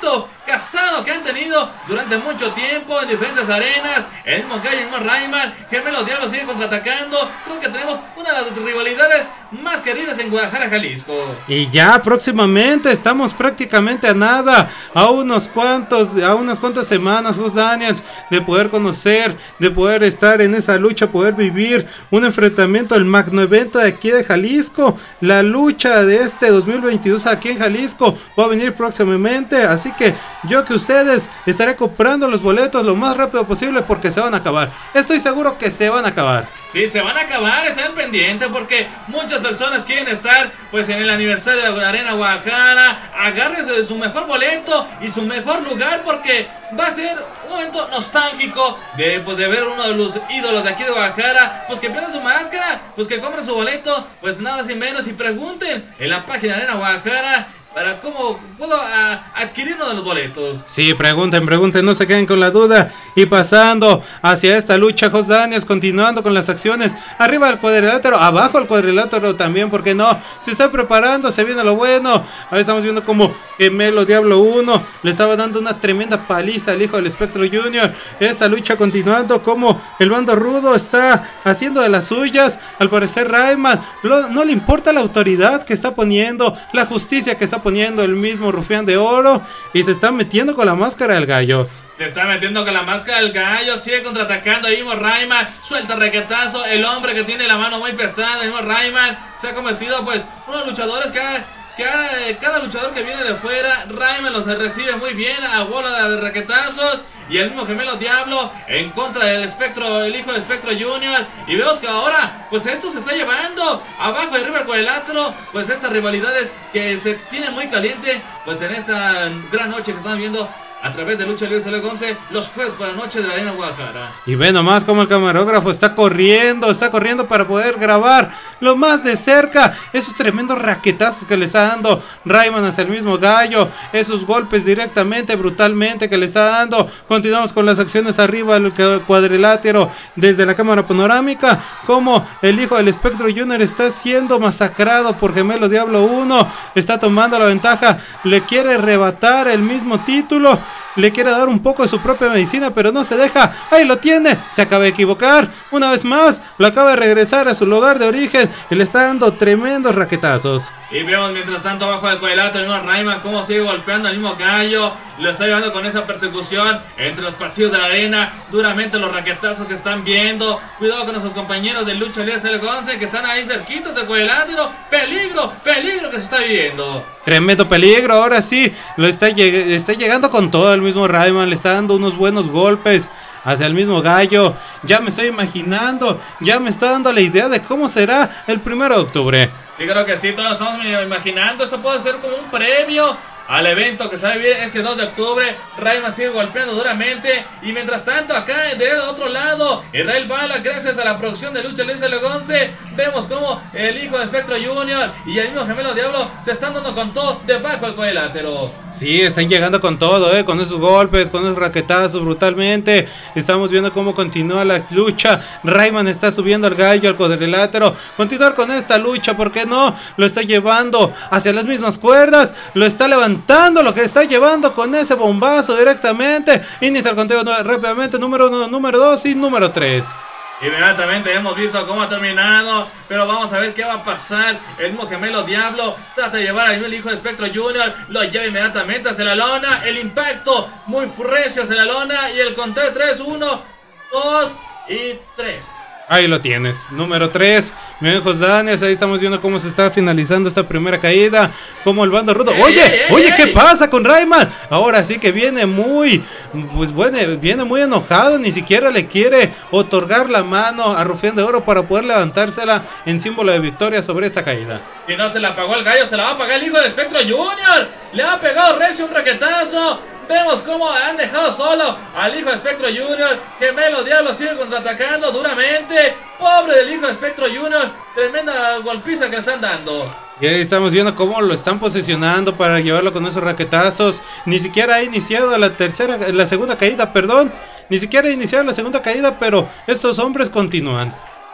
casado que han tenido durante mucho tiempo en diferentes arenas. El mismo Gallo, el mismo Rayman, Gemelos Diablos siguen contraatacando. Creo que tenemos una de las rivalidades más queridas en Guadalajara, Jalisco. Y ya próximamente estamos prácticamente a nada, a unos cuantos, a unas cuantas semanas, Jos Daniels, de poder conocer, de poder estar en esa lucha, poder vivir un enfrentamiento, el magno evento de aquí de Jalisco. La lucha de este dos mil veintidós aquí en Jalisco va a venir próximamente, así que yo que ustedes estaré comprando los boletos lo más rápido posible porque se van a acabar. Estoy seguro que se van a acabar. Sí, se van a acabar, estén pendientes porque muchas personas quieren estar pues en el aniversario de la Arena Guadalajara. Agárrense de su mejor boleto y su mejor lugar porque va a ser un momento nostálgico de pues de ver uno de los ídolos de aquí de Guadalajara, pues que pierdan su máscara, pues que compren su boleto, pues nada sin menos y pregunten en la página de Arena Guadalajara para cómo puedo a, adquirir uno de los boletos. Sí, pregunten, pregunten, no se queden con la duda. Y pasando hacia esta lucha, Jos Daniels, continuando con las acciones. Arriba el cuadrilátero, abajo el cuadrilátero también, ¿por qué no? Se está preparando, se viene lo bueno. Ahí estamos viendo como Gemelo Diablo uno le estaba dando una tremenda paliza al hijo del Espectro Junior. Esta lucha continuando, como el bando rudo está haciendo de las suyas. Al parecer Rayman lo, no le importa la autoridad que está poniendo, la justicia que está poniendo el mismo Rufián de Oro, y se está metiendo con la máscara del gallo. Se está metiendo con la máscara del gallo, sigue contraatacando ahí mismo Rayman, suelta requetazo, el hombre que tiene la mano muy pesada, el mismo Rayman, se ha convertido pues uno de los luchadores que ha... Cada, cada luchador que viene de fuera, Rayman los recibe muy bien a bola de raquetazos. Y el mismo Gemelo Diablo en contra del Espectro, el hijo de Espectro Junior. Y vemos que ahora, pues esto se está llevando abajo y arriba el cuadrilátero. Pues estas rivalidades que se tienen muy caliente, pues en esta gran noche que están viendo a través de Lucha Libre C L once, los jueves por la noche de la Arena Guadalajara. Y ve nomás como el camarógrafo está corriendo, está corriendo para poder grabar lo más de cerca esos tremendos raquetazos que le está dando Rayman hacia el mismo gallo, esos golpes directamente, brutalmente que le está dando. Continuamos con las acciones arriba del cuadrilátero desde la cámara panorámica, como el hijo del Espectro Junior está siendo masacrado por Gemelos Diablo uno, está tomando la ventaja, le quiere arrebatar el mismo título. Le quiere dar un poco de su propia medicina, pero no se deja. Ahí lo tiene. Se acaba de equivocar. Una vez más, lo acaba de regresar a su lugar de origen y le está dando tremendos raquetazos. Y vemos mientras tanto abajo del cuadrilátero el mismo Rayman cómo sigue golpeando al mismo gallo. Lo está llevando con esa persecución entre los pasillos de la arena. Duramente los raquetazos que están viendo. Cuidado con nuestros compañeros de Lucha Libre C L once que están ahí cerquitos del cuadrilátero. Peligro, peligro que se está viviendo. Tremendo peligro, ahora sí. Lo está, lleg está llegando con todo el mismo Rayman. Le está dando unos buenos golpes hacia el mismo gallo. Ya me estoy imaginando, ya me está dando la idea de cómo será el primero de octubre. Sí, creo que sí, todos estamos imaginando. Eso puede ser como un previo al evento que se va a vivir este dos de octubre. Rayman sigue golpeando duramente. Y mientras tanto, acá del otro lado, Israel Bala, gracias a la producción de Lucha Libre C L once, vemos como el hijo de Espectro Junior y el mismo Gemelo Diablo se están dando con todo debajo del cuadrilátero. Sí, están llegando con todo, eh, con esos golpes, con esos raquetazos brutalmente. Estamos viendo cómo continúa la lucha. Rayman está subiendo al gallo, al cuadrilátero. Continuar con esta lucha, ¿por qué no? Lo está llevando hacia las mismas cuerdas. Lo está levantando, lo que está llevando con ese bombazo directamente. Inicia el conteo rápidamente, número uno, número dos y número tres. Inmediatamente hemos visto cómo ha terminado, pero vamos a ver qué va a pasar. El mismo Gemelo Diablo trata de llevar al hijo de Espectro Junior, lo lleva inmediatamente hacia la lona. El impacto muy recio hacia la lona y el conteo de tres, uno, dos y tres. Ahí lo tienes, número tres. Bien, Jos Daniels, ahí estamos viendo cómo se está finalizando esta primera caída. Como el bando rudo. Ey, Oye, ey, ey, oye, ey. ¿qué pasa con Rayman? Ahora sí que viene muy, pues bueno, viene muy enojado. Ni siquiera le quiere otorgar la mano a Rufián de Oro para poder levantársela en símbolo de victoria sobre esta caída. Si no se la pagó el gallo, se la va a pagar el hijo del Espectro Junior. Le ha pegado recio un raquetazo. Vemos cómo han dejado solo al hijo de Espectro Junior. Gemelo Diablo sigue contraatacando duramente. Pobre del hijo de Espectro Junior. Tremenda golpiza que le están dando. Y ahí estamos viendo cómo lo están posicionando para llevarlo con esos raquetazos. Ni siquiera ha iniciado la tercera, la segunda caída, perdón. Ni siquiera ha iniciado la segunda caída, pero estos hombres continúan.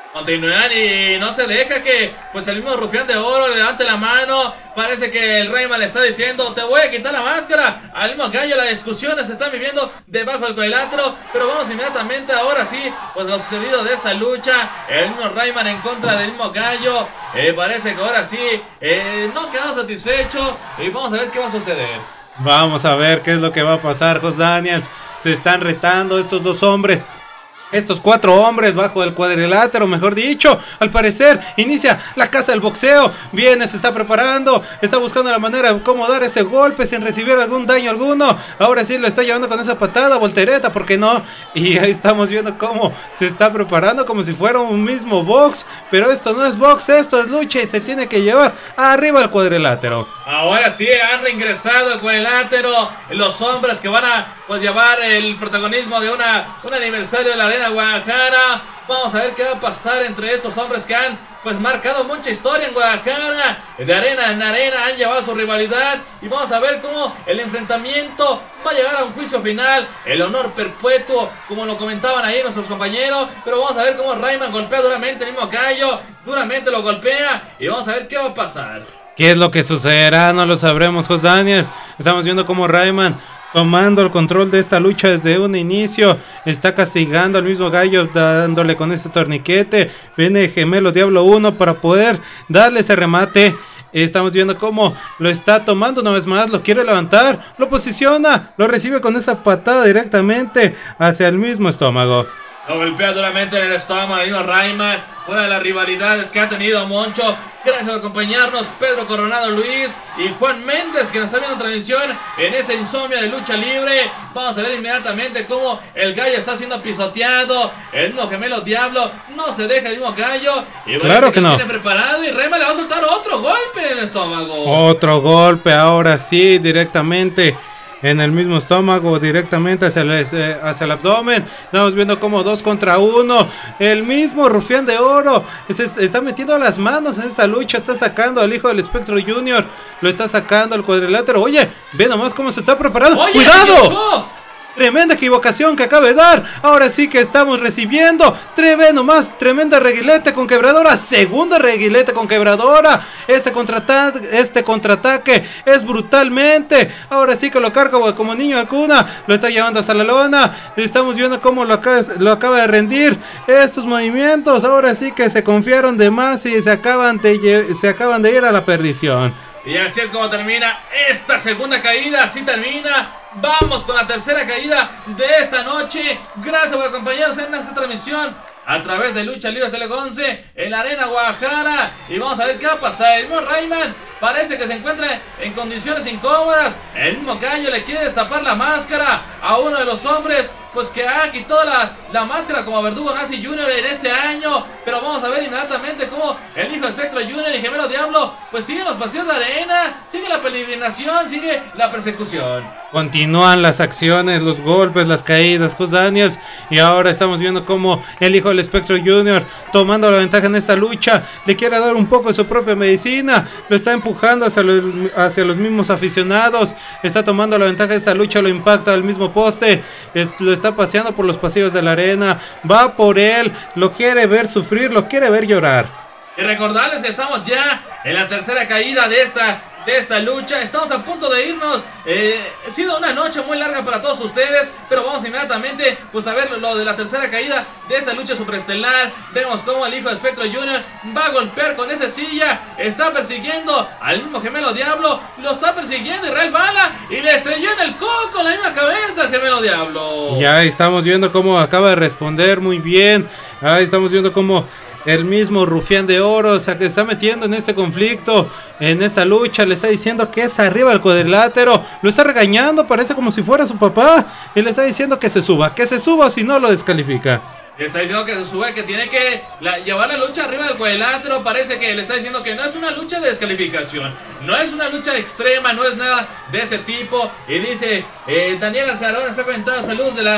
Continúan y no se deja que pues el mismo Rufián de Oro le levante la mano. Parece que el Rayman le está diciendo: te voy a quitar la máscara. Al mismo gallo, las discusiones se están viviendo debajo del cuadrilátero. Pero vamos inmediatamente ahora sí, pues lo sucedido de esta lucha. El mismo Rayman en contra del mismo gallo. eh, Parece que ahora sí eh, no quedó satisfecho. Y vamos a ver qué va a suceder. Vamos a ver qué es lo que va a pasar, Jos Daniels. Se están retando estos dos hombres. Estos cuatro hombres bajo el cuadrilátero, mejor dicho. Al parecer inicia la casa del boxeo. Viene, se está preparando. Está buscando la manera de cómo dar ese golpe sin recibir algún daño alguno. Ahora sí lo está llevando con esa patada, voltereta, ¿por qué no? Y ahí estamos viendo cómo se está preparando como si fuera un mismo box. Pero esto no es box, esto es lucha y se tiene que llevar arriba el cuadrilátero. Ahora sí han reingresado el cuadrilátero. Los hombres que van a pues llevar el protagonismo de una, un aniversario de la Arena Guadalajara. Vamos a ver qué va a pasar entre estos hombres que han pues marcado mucha historia en Guadalajara. De arena en arena han llevado su rivalidad. Y vamos a ver cómo el enfrentamiento va a llegar a un juicio final. El honor perpetuo, como lo comentaban ahí nuestros compañeros. Pero vamos a ver cómo Rayman golpea duramente el mismo gallo. Duramente lo golpea. Y vamos a ver qué va a pasar. ¿Qué es lo que sucederá? No lo sabremos, Jos Daniels. Estamos viendo cómo Rayman, tomando el control de esta lucha desde un inicio, está castigando al mismo gallo, dándole con este torniquete. Viene Gemelo Diablo uno para poder darle ese remate. Estamos viendo cómo lo está tomando una vez más, lo quiere levantar, lo posiciona, lo recibe con esa patada directamente hacia el mismo estómago. Lo golpea duramente en el estómago, el mismo Rayman. Una de las rivalidades que ha tenido Moncho. Gracias por acompañarnos, Pedro Coronado Luis y Juan Méndez, que nos está viendo en transmisión en esta insomnia de lucha libre. Vamos a ver inmediatamente cómo el gallo está siendo pisoteado. El mismo Gemelo Diablo no se deja el mismo gallo. Y claro que, que no. Tiene preparado y Rayman le va a soltar otro golpe en el estómago. Otro golpe, ahora sí, directamente en el mismo estómago, directamente hacia el, eh, hacia el abdomen. Estamos viendo como dos contra uno. El mismo Rufián de Oro se está metiendo las manos en esta lucha. Está sacando al hijo del Espectro Junior. Lo está sacando al cuadrilátero. Oye, ve nomás cómo se está preparando. Oye, ¡cuidado! Tremenda equivocación que acaba de dar. Ahora sí que estamos recibiendo. Tremendo más. Tremenda reguilete con quebradora. Segunda reguilete con quebradora. Este contraataque, este contraataque es brutalmente. Ahora sí que lo carga como niño de cuna. Lo está llevando hasta la lona. Estamos viendo cómo lo acaba, lo acaba de rendir. Estos movimientos ahora sí que se confiaron de más y se acaban de, se acaban de ir a la perdición. Y así es como termina esta segunda caída. Así termina. Vamos con la tercera caída de esta noche. Gracias por acompañarnos en esta transmisión a través de Lucha Libre C L once en la Arena Guadalajara. Y vamos a ver qué va a pasar. El mismo Rayman parece que se encuentra en condiciones incómodas. El mismo gallo le quiere destapar la máscara a uno de los hombres pues que ha quitado la, la máscara como Verdugo Nazi Junior en este año. Pero vamos a ver inmediatamente cómo el hijo de Espectro Junior y Gemelo Diablo pues siguen los paseos de arena, sigue la peregrinación, sigue la persecución. Continúan las acciones, los golpes, las caídas, Jos Daniels. Y ahora estamos viendo cómo el hijo del Espectro Junior, tomando la ventaja en esta lucha, le quiere dar un poco de su propia medicina. Lo está empujando hacia los, hacia los mismos aficionados. Está tomando la ventaja de esta lucha, lo impacta al mismo poste. Es, lo está paseando por los pasillos de la arena. Va por él, lo quiere ver sufrir, lo quiere ver llorar. Y recordarles que estamos ya en la tercera caída de esta de esta lucha. Estamos a punto de irnos. Eh, ha sido una noche muy larga para todos ustedes, pero vamos inmediatamente pues a ver lo de la tercera caída de esta lucha superestelar. Vemos cómo el hijo de Espectro Junior va a golpear con esa silla. Está persiguiendo al mismo Gemelo Diablo. Lo está persiguiendo Israel Bala y le estrelló en el coco la misma cabeza al Gemelo Diablo. Ya estamos viendo cómo acaba de responder muy bien. Ahí estamos viendo cómo el mismo Rufián de Oro, o sea, que está metiendo en este conflicto, en esta lucha. Le está diciendo que es arriba el cuadrilátero. Lo está regañando, parece como si fuera su papá. Y le está diciendo que se suba, que se suba, si no lo descalifica. Le está diciendo que se sube, que tiene que la, llevar la lucha arriba del cuadrilátero. Parece que le está diciendo que no es una lucha de descalificación, no es una lucha extrema, no es nada de ese tipo. Y dice, eh, Daniel García Aragón está comentando, saludos de la...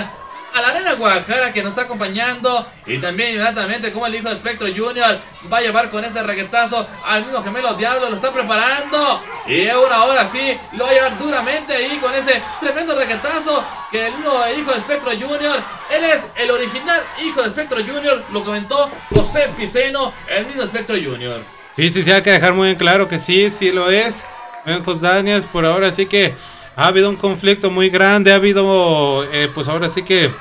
a la Arena Guadalajara, que nos está acompañando. Y también inmediatamente como el hijo de Espectro Junior va a llevar con ese raquetazo al mismo Gemelo Diablo. Lo está preparando. Y ahora, ahora sí, lo va a llevar duramente ahí con ese tremendo raquetazo. Que el mismo hijo de Espectro Junior, él es el original hijo de Espectro Junior. Lo comentó José Piceno, el mismo Espectro Junior. Sí, sí, sí, hay que dejar muy en claro que sí, sí lo es. Ven, Jos Daniels, por ahora sí que ha habido un conflicto muy grande. Ha habido, eh, pues ahora sí que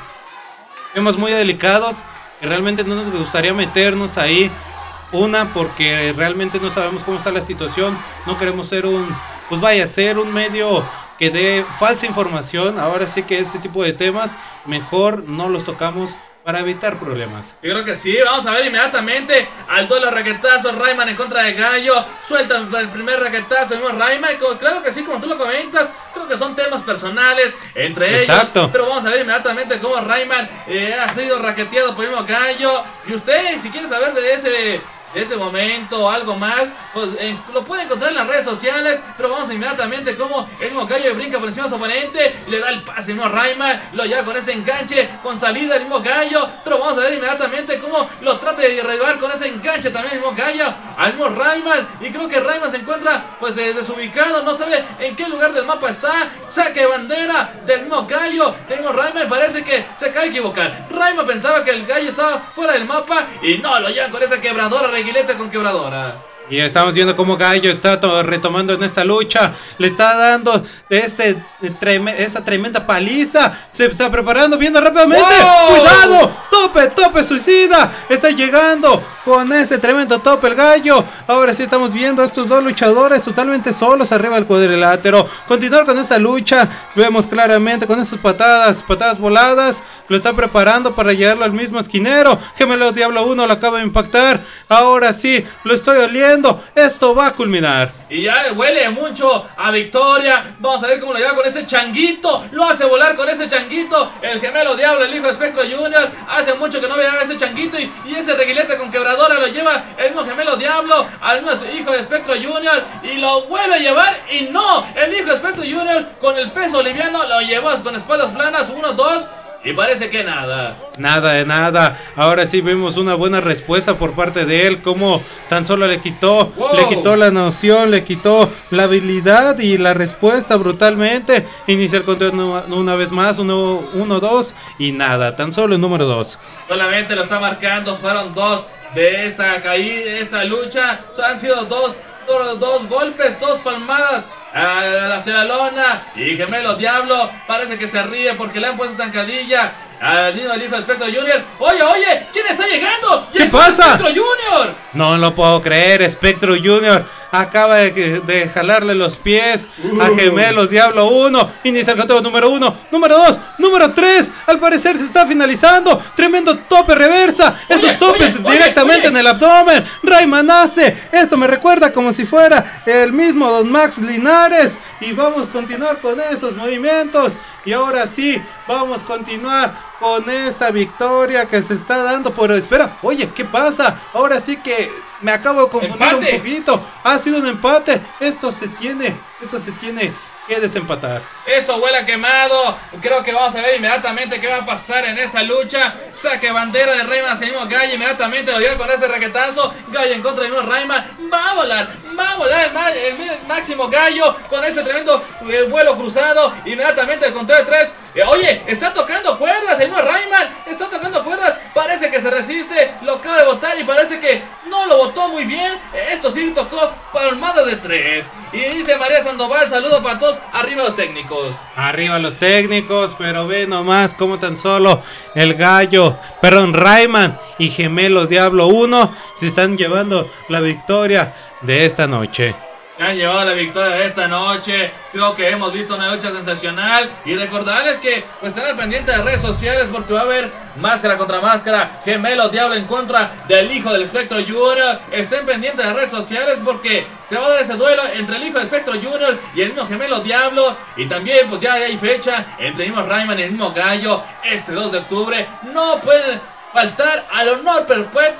temas muy delicados que realmente no nos gustaría meternos ahí. Una, porque realmente no sabemos cómo está la situación. No queremos ser un, pues vaya, ser un medio que dé falsa información. Ahora sí que ese tipo de temas mejor no los tocamos para evitar problemas. Yo creo que sí, vamos a ver inmediatamente al duelo raquetazo. Rayman en contra de Gallo, suelta el primer raquetazo, el mismo Rayman. Claro que sí, como tú lo comentas, creo que son temas personales entre Exacto. ellos. Pero vamos a ver inmediatamente cómo Rayman eh, ha sido raqueteado por el mismo Gallo. Y usted, si quiere saber de ese... de ese momento o algo más, pues eh, lo puede encontrar en las redes sociales. Pero vamos inmediatamente como el mismo Gallo brinca por encima de su oponente, le da el pase el mismo Rayman, lo lleva con ese enganche, con salida el mismo Gallo. Pero vamos a ver inmediatamente cómo lo trata de derribar con ese enganche también el mismo Gallo al mismo Rayman. Y creo que Rayman se encuentra pues eh, desubicado, no sabe en qué lugar del mapa está. Saque de bandera del mismo Gallo, del mismo Rayman, parece que se acaba de equivocar. Rayman pensaba que el Gallo estaba fuera del mapa y no, lo llevan con esa quebradora, reguilete con quebradora. Y estamos viendo cómo Gallo está retomando en esta lucha. Le está dando este, treme, esa tremenda paliza. Se está preparando, viendo rápidamente. ¡Wow! ¡Cuidado! ¡Tope, tope, suicida! Está llegando con ese tremendo tope el Gallo. Ahora sí estamos viendo a estos dos luchadores totalmente solos arriba del cuadrilátero. Continuar con esta lucha. Vemos claramente con esas patadas, patadas voladas. Lo está preparando para llegarlo al mismo esquinero. Gemelo Diablo uno lo acaba de impactar. Ahora sí, lo estoy oliendo. Esto va a culminar. Y ya huele mucho a victoria. Vamos a ver cómo lo lleva con ese changuito. Lo hace volar con ese changuito. El Gemelo Diablo, el hijo de Espectro Junior. Hace mucho que no veía ese changuito. Y, y ese reguilete con quebradora lo lleva el mismo Gemelo Diablo al mismo hijo de Espectro Junior. Y lo vuelve a llevar. Y no, el hijo de Espectro Junior con el peso liviano lo llevó con espaldas planas. Uno, dos. Y parece que nada. Nada de nada. Ahora sí vemos una buena respuesta por parte de él. Como tan solo le quitó, wow. le quitó la noción, le quitó la habilidad y la respuesta brutalmente. Inicia el conteo una vez más. Uno, uno, dos y nada. Tan solo el número dos. Solamente lo está marcando. Fueron dos de esta caída, de esta lucha. Han sido dos, dos, dos golpes, dos palmadas hacia la lona. Y Gemelo Diablo parece que se ríe porque le han puesto zancadilla al niño del hijo de Espectro Junior. Oye, oye, ¿quién está llegando? ¿Qué pasa? Espectro Junior. No lo puedo creer, Espectro Junior acaba de, de jalarle los pies uh. a Gemelo Diablo uno. Inicia el conteo número uno, número dos, número tres. Al parecer se está finalizando. Tremendo tope reversa. Oye, Esos topes oye, directamente oye, oye. en el abdomen. Rayman hace. Esto me recuerda como si fuera el mismo Don Max Linares. Y vamos a continuar con esos movimientos. Y ahora sí, vamos a continuar con esta victoria que se está dando. Pero espera, oye, ¿qué pasa? Ahora sí que me acabo de confundir ¡Empate! un poquito. Ha sido un empate. Esto se tiene, esto se tiene que desempatar. Esto huele a quemado. Creo que vamos a ver inmediatamente qué va a pasar en esta lucha. Saque bandera de Rayman hacia el mismo Gallo. Inmediatamente lo lleva con ese raquetazo. Gallo en contra del mismo Rayman. Va a volar, va a volar el, el, el máximo Gallo con ese tremendo eh, vuelo cruzado. Inmediatamente el conteo de tres. Eh, oye, está tocando cuerdas el mismo Rayman. Está tocando cuerdas. Parece que se resiste. Lo acaba de botar y parece que no lo botó muy bien. Esto sí tocó palmada de tres. Y dice María Sandoval, saludo para todos. Arriba los técnicos. Arriba los técnicos, pero ve nomás como tan solo el Gallo, perdón, Rayman y Gemelo Diablo uno se están llevando la victoria de esta noche. Han llevado la victoria de esta noche. Creo que hemos visto una lucha sensacional. Y recordarles que pues estén al pendiente de redes sociales porque va a haber máscara contra máscara. Gemelo Diablo en contra del hijo del Espectro Junior. Estén pendientes de redes sociales porque se va a dar ese duelo entre el hijo del Espectro Junior y el mismo Gemelo Diablo. Y también pues ya hay fecha entre el mismo Rayman y el mismo Gallo. Este dos de octubre no pueden faltar al honor perpetuo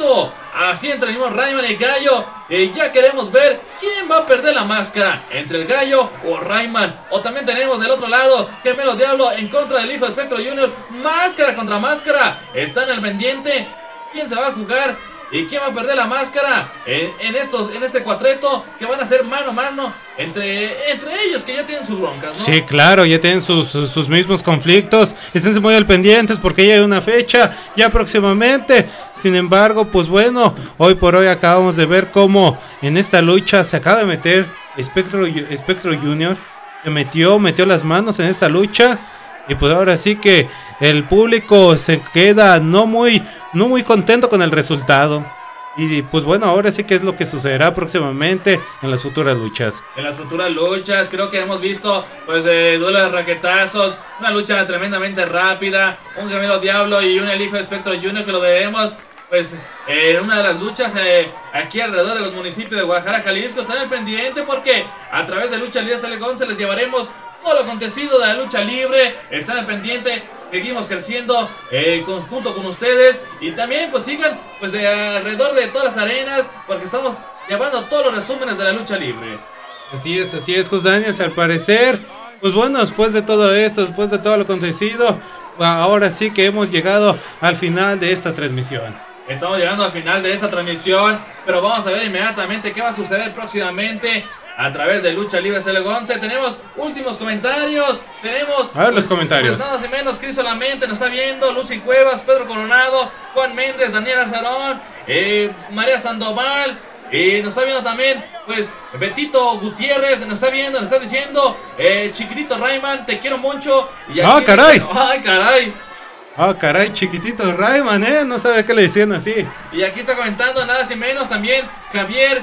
así entre el mismo Rayman y Gallo. Y ya queremos ver quién va a perder la máscara, entre el Gallo o Rayman. O también tenemos del otro lado Gemelo Diablo en contra del hijo de Espectro Junior. Máscara contra máscara, está en el pendiente. ¿Quién se va a jugar? ¿Y quién va a perder la máscara en, en, estos, en este cuatreto que van a ser mano a mano entre, entre ellos que ya tienen sus broncas, ¿no? Sí, claro, ya tienen sus, sus, sus mismos conflictos. Esténse muy al pendientes porque ya hay una fecha ya próximamente. Sin embargo, pues bueno, hoy por hoy acabamos de ver cómo en esta lucha se acaba de meter Espectro, Espectro Junior. Se metió, metió las manos en esta lucha. Y pues ahora sí que el público se queda no muy, no muy contento con el resultado. Y pues bueno, ahora sí que es lo que sucederá próximamente en las futuras luchas. En las futuras luchas, creo que hemos visto pues eh, duelo de raquetazos, una lucha tremendamente rápida, un Gemelo Diablo y un El Hijo de Espectro Junior que lo veremos pues en eh, una de las luchas eh, aquí alrededor de los municipios de Guadalajara, Jalisco. Están al pendiente porque a través de Lucha Libre Telecom se les llevaremos todo lo acontecido de la lucha libre. Están al pendiente, seguimos creciendo eh, con, junto con ustedes. Y también pues sigan pues de alrededor de todas las arenas, porque estamos llevando todos los resúmenes de la lucha libre. Así es, así es, Jos Daniels, al parecer. Pues bueno, después de todo esto, después de todo lo acontecido, ahora sí que hemos llegado al final de esta transmisión. Estamos llegando al final de esta transmisión, pero vamos a ver inmediatamente qué va a suceder próximamente a través de Lucha Libre C L once. Tenemos últimos comentarios. Tenemos a ver, pues, los comentarios. Pues nada más y menos, Cris Solamente nos está viendo, Lucy Cuevas, Pedro Coronado, Juan Méndez, Daniel Arzarón, eh, María Sandoval. Y nos está viendo también, pues, Betito Gutiérrez, nos está viendo, nos está diciendo, eh, chiquitito Rayman, te quiero mucho. Y aquí, ¡Ah, caray! ¡Ay, caray! Ah, oh, caray, chiquitito Rayman, eh, no sabe qué le decían así. Y aquí está comentando nada sin menos también Javier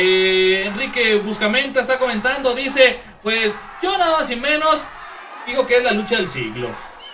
eh, Enrique Buscamenta está comentando, dice, pues yo nada más y menos digo que es la lucha del siglo.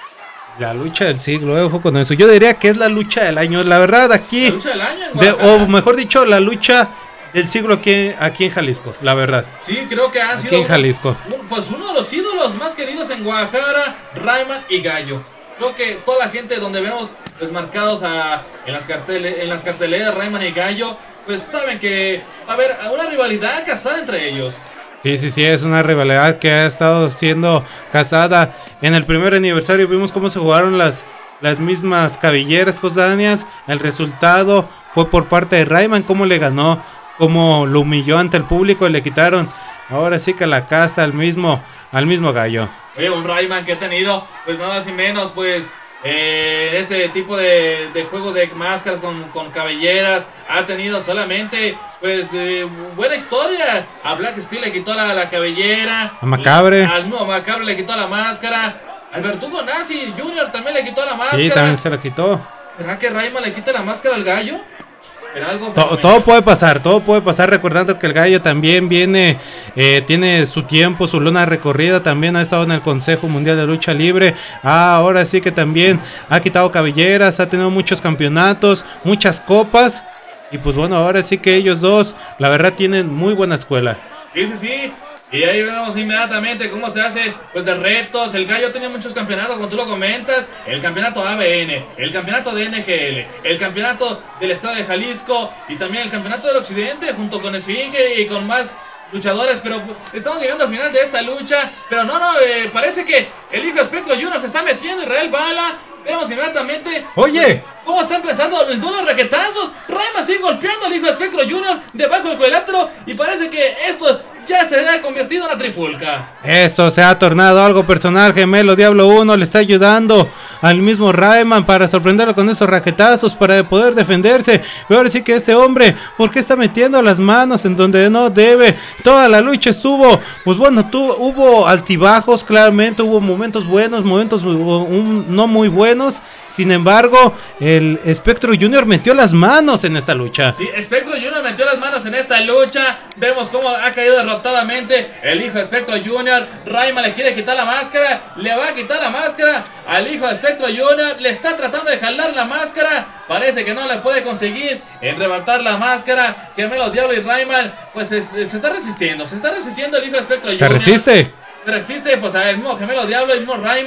La lucha del siglo, eh, ojo con eso. Yo diría que es la lucha del año, la verdad, aquí. La lucha del año en de, o mejor dicho, la lucha del siglo aquí, aquí en Jalisco, la verdad. Sí, creo que ha aquí sido en Jalisco. Un, pues uno de los ídolos más queridos en Guadalajara, Rayman y Gallo. Creo que toda la gente donde vemos pues marcados a, en, las carteles, en las carteleras Rayman y Gallo, pues saben que va a haber una rivalidad casada entre ellos. Sí, sí, sí, es una rivalidad que ha estado siendo casada. En el primer aniversario vimos cómo se jugaron las, las mismas cabelleras, Jos Daniels. El resultado fue por parte de Rayman, cómo le ganó, cómo lo humilló ante el público y le quitaron ahora sí que la casta al mismo, al mismo Gallo. Oye, un Rayman que ha tenido, pues nada más y menos, pues, eh, ese tipo de, de juegos de máscaras con, con cabelleras. Ha tenido solamente, pues, eh, buena historia. A Black Steel le quitó la, la cabellera. A Macabre. Al mismo Macabre le quitó la máscara. Al Verdugo Nazi Junior también le quitó la máscara. Sí, también se la quitó. ¿Será que Rayman le quita la máscara al Gallo? Algo todo, todo puede pasar, todo puede pasar, recordando que el Gallo también viene, eh, tiene su tiempo, su luna recorrida, también ha estado en el Consejo Mundial de Lucha Libre, ah, ahora sí que también ha quitado cabelleras, ha tenido muchos campeonatos, muchas copas, y pues bueno, ahora sí que ellos dos, la verdad, tienen muy buena escuela. Sí, sí, sí. Y ahí vemos inmediatamente cómo se hace, pues, de retos. El Gallo tenía muchos campeonatos, como tú lo comentas. El campeonato A B N, el campeonato de N G L, el campeonato del estado de Jalisco y también el campeonato del occidente, junto con Esfinge y con más luchadores. Pero estamos llegando al final de esta lucha. Pero no, no, eh, parece que el hijo de Espectro Junior se está metiendo, Israel Bala. Vemos inmediatamente. Oye, ¿cómo están pensando el duelo de raquetazos? Rayman sigue golpeando al hijo de Espectro Junior debajo del cuadrilátero. Y parece que esto ya se ha convertido en una trifulca. Esto se ha tornado algo personal. Gemelo Diablo uno le está ayudando al mismo Rayman para sorprenderlo con esos raquetazos para poder defenderse. Pero ahora sí que este hombre, ¿por qué está metiendo las manos en donde no debe? Toda la lucha estuvo, pues bueno, tuvo, hubo altibajos, claramente hubo momentos buenos, momentos um, no muy buenos. Sin embargo, el Espectro Junior metió las manos en esta lucha. Sí, Espectro Junior metió las manos en esta lucha. Vemos cómo ha caído derrotadamente el hijo de Espectro Junior. Rayman le quiere quitar la máscara. Le va a quitar la máscara al hijo de Espectro Junior. Le está tratando de jalar la máscara. Parece que no le puede conseguir en rebatar la máscara. Gemelo Diablo y Rayman, pues se, se está resistiendo. Se está resistiendo el hijo de Espectro Junior. Se resiste. Se resiste, pues el mismo Gemelo Diablo y el mismo Rayman.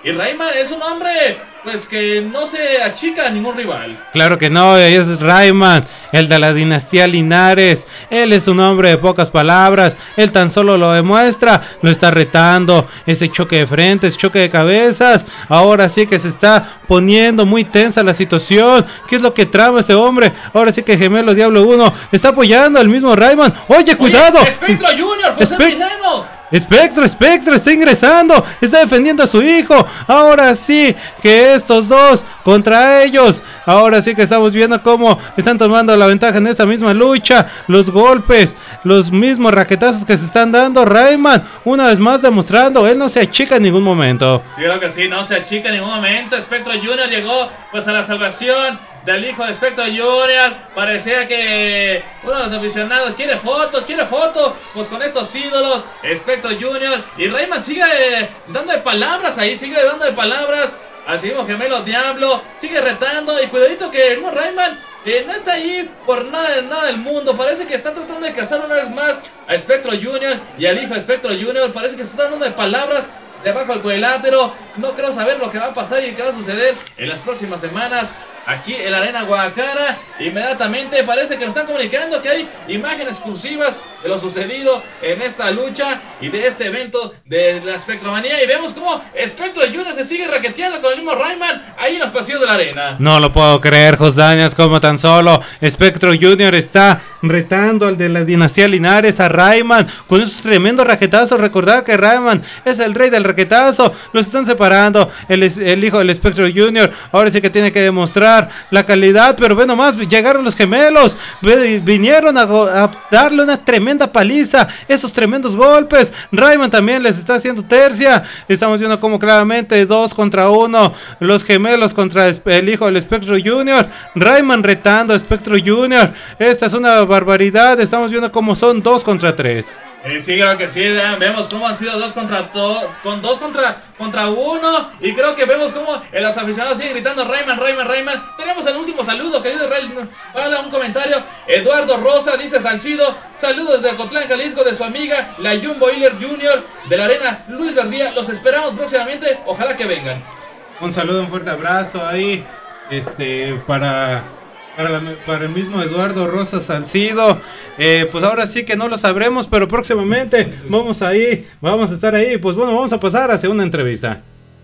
Y Rayman es un hombre, pues que no se achica a ningún rival. Claro que no, es Rayman, el de la dinastía Linares. Él es un hombre de pocas palabras. Él tan solo lo demuestra, lo está retando. Ese choque de frentes, choque de cabezas. Ahora sí que se está poniendo muy tensa la situación. ¿Qué es lo que trama ese hombre? Ahora sí que Gemelos Diablo uno está apoyando al mismo Rayman. Oye, cuidado. Oye, Espectro Junior, José Espe Milano. Espectro, Espectro está ingresando, está defendiendo a su hijo. Ahora sí que estos dos contra ellos. Ahora sí que estamos viendo cómo están tomando la ventaja en esta misma lucha. Los golpes, los mismos raquetazos que se están dando. Rayman una vez más demostrando, él no se achica en ningún momento. Sí, creo que sí, no se achica en ningún momento. Espectro Junior llegó pues a la salvación del hijo de Espectro Junior. Parecía que uno de los aficionados quiere foto, quiere foto pues con estos ídolos, Espectro Junior. Y Rayman sigue eh, dando de palabras ahí, sigue dando de palabras. Así mismo Gemelos Diablo sigue retando. Y cuidadito que el mismo Rayman eh, no está ahí por nada, nada del mundo. Parece que está tratando de cazar una vez más a Espectro Junior y al hijo de Espectro Junior. Parece que se está dando de palabras debajo del cuadrilátero. No creo saber lo que va a pasar y qué va a suceder en las próximas semanas aquí en la Arena Guadalajara. Inmediatamente parece que nos están comunicando que hay imágenes exclusivas de lo sucedido en esta lucha y de este evento de la Espectromanía. Y vemos cómo Espectro Junior se sigue raqueteando con el mismo Rayman ahí en los pasillos de la arena. No lo puedo creer, Jos Daniels, como tan solo Espectro Junior está retando al de la dinastía Linares, a Rayman, con esos tremendos raquetazos. Recordar que Rayman es el rey del raquetazo. Los están separando. El, el hijo del Espectro Junior ahora sí que tiene que demostrar la calidad, pero ve nomás, llegaron los gemelos, vinieron a, a darle una tremenda paliza, esos tremendos golpes. Rayman también les está haciendo tercia. Estamos viendo como claramente dos contra uno, los gemelos contra el hijo del Espectro Junior. Rayman retando a Espectro Junior. Esta es una barbaridad. Estamos viendo como son dos contra tres. Eh, sí, creo que sí, vean, vemos cómo han sido dos contra dos, con dos contra, contra uno. Y creo que vemos cómo eh, los aficionados siguen gritando Rayman, Rayman, Rayman. Tenemos el último saludo, querido Ray. Habla un comentario. Eduardo Rosa dice Salcido, saludos desde Ocotlán, Jalisco, de su amiga la Jumbo Hiller Junior de la Arena Luis Verdía. Los esperamos próximamente, ojalá que vengan. Un saludo, un fuerte abrazo ahí, este, para... Para, la, para el mismo Eduardo Rosa Salcido. eh, Pues ahora sí que no lo sabremos, pero próximamente vamos ahí, vamos a estar ahí. Pues bueno, vamos a pasar hacia una entrevista.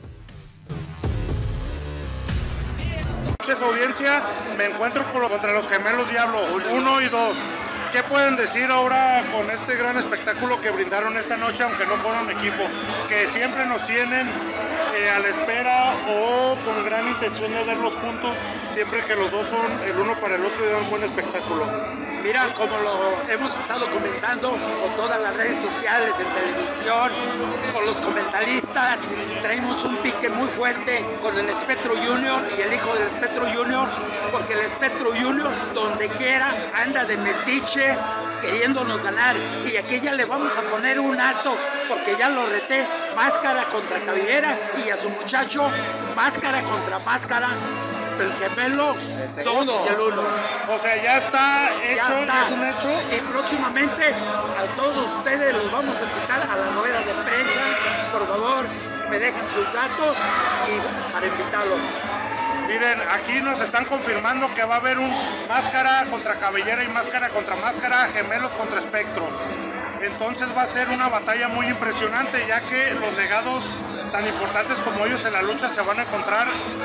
Muchas audiencia, me encuentro con lo, contra los Gemelos Diablo uno y dos. ¿Qué pueden decir ahora con este gran espectáculo que brindaron esta noche, aunque no fueron equipo? Que siempre nos tienen eh, a la espera o con gran intención de verlos juntos, siempre que los dos son el uno para el otro y dan un buen espectáculo. Mira, como lo hemos estado comentando con todas las redes sociales, en televisión, con los comentaristas, traemos un pique muy fuerte con el Espectro Junior y el hijo del Espectro Junior, porque el Espectro Junior, donde quiera, anda de metiche, queriéndonos ganar. Y aquí ya le vamos a poner un alto, porque ya lo reté, máscara contra cabellera, y a su muchacho, máscara contra máscara. El gemelo, dos y el uno. O sea, ya está hecho, ya está. Es un hecho. Y próximamente a todos ustedes los vamos a invitar a la rueda de prensa. Por favor, me dejen sus datos y para invitarlos. Miren, aquí nos están confirmando que va a haber un máscara contra cabellera y máscara contra máscara, gemelos contra espectros. Entonces va a ser una batalla muy impresionante, ya que los legados tan importantes como ellos en la lucha se van a encontrar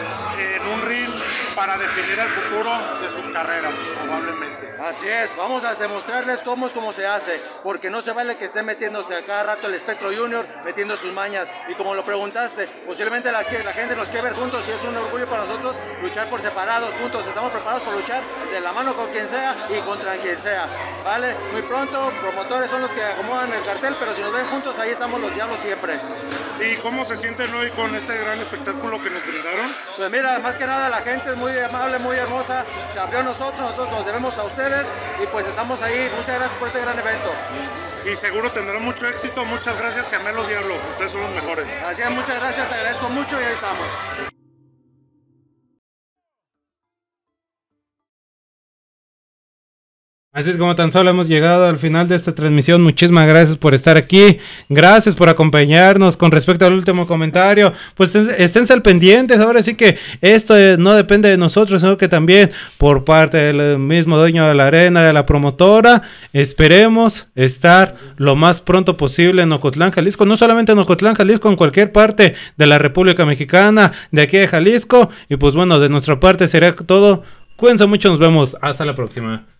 en un ring para definir el futuro de sus carreras, probablemente. Así es, vamos a demostrarles cómo es como se hace, porque no se vale que esté metiéndose a cada rato el Espectro Junior, metiendo sus mañas. Y como lo preguntaste, posiblemente la, la gente nos quiere ver juntos y es un orgullo para nosotros luchar por separados, juntos. Estamos preparados por luchar de la mano con quien sea y contra quien sea, ¿vale? Muy pronto, promotores son los que acomodan el cartel, pero si nos ven juntos, ahí estamos los diablos siempre. ¿Y cómo se sienten hoy con este gran espectáculo que nos brindaron? Pues mira, más que nada la gente es muy amable, muy hermosa, se abrió a nosotros, nosotros nos debemos a ustedes y pues estamos ahí. Muchas gracias por este gran evento. Y seguro tendrá mucho éxito. Muchas gracias, Gemelos Diablo, ustedes son los mejores. Así es, muchas gracias, te agradezco mucho y ahí estamos. Así es como tan solo hemos llegado al final de esta transmisión. Muchísimas gracias por estar aquí. Gracias por acompañarnos. Con respecto al último comentario, pues esténse al pendientes. Ahora sí que esto eh, no depende de nosotros, sino que también por parte del mismo dueño de la arena, de la promotora. Esperemos estar lo más pronto posible en Ocotlán, Jalisco. No solamente en Ocotlán, Jalisco, en cualquier parte de la República Mexicana, de aquí de Jalisco. Y pues bueno, de nuestra parte sería todo. Cuídense mucho, nos vemos. Hasta la próxima.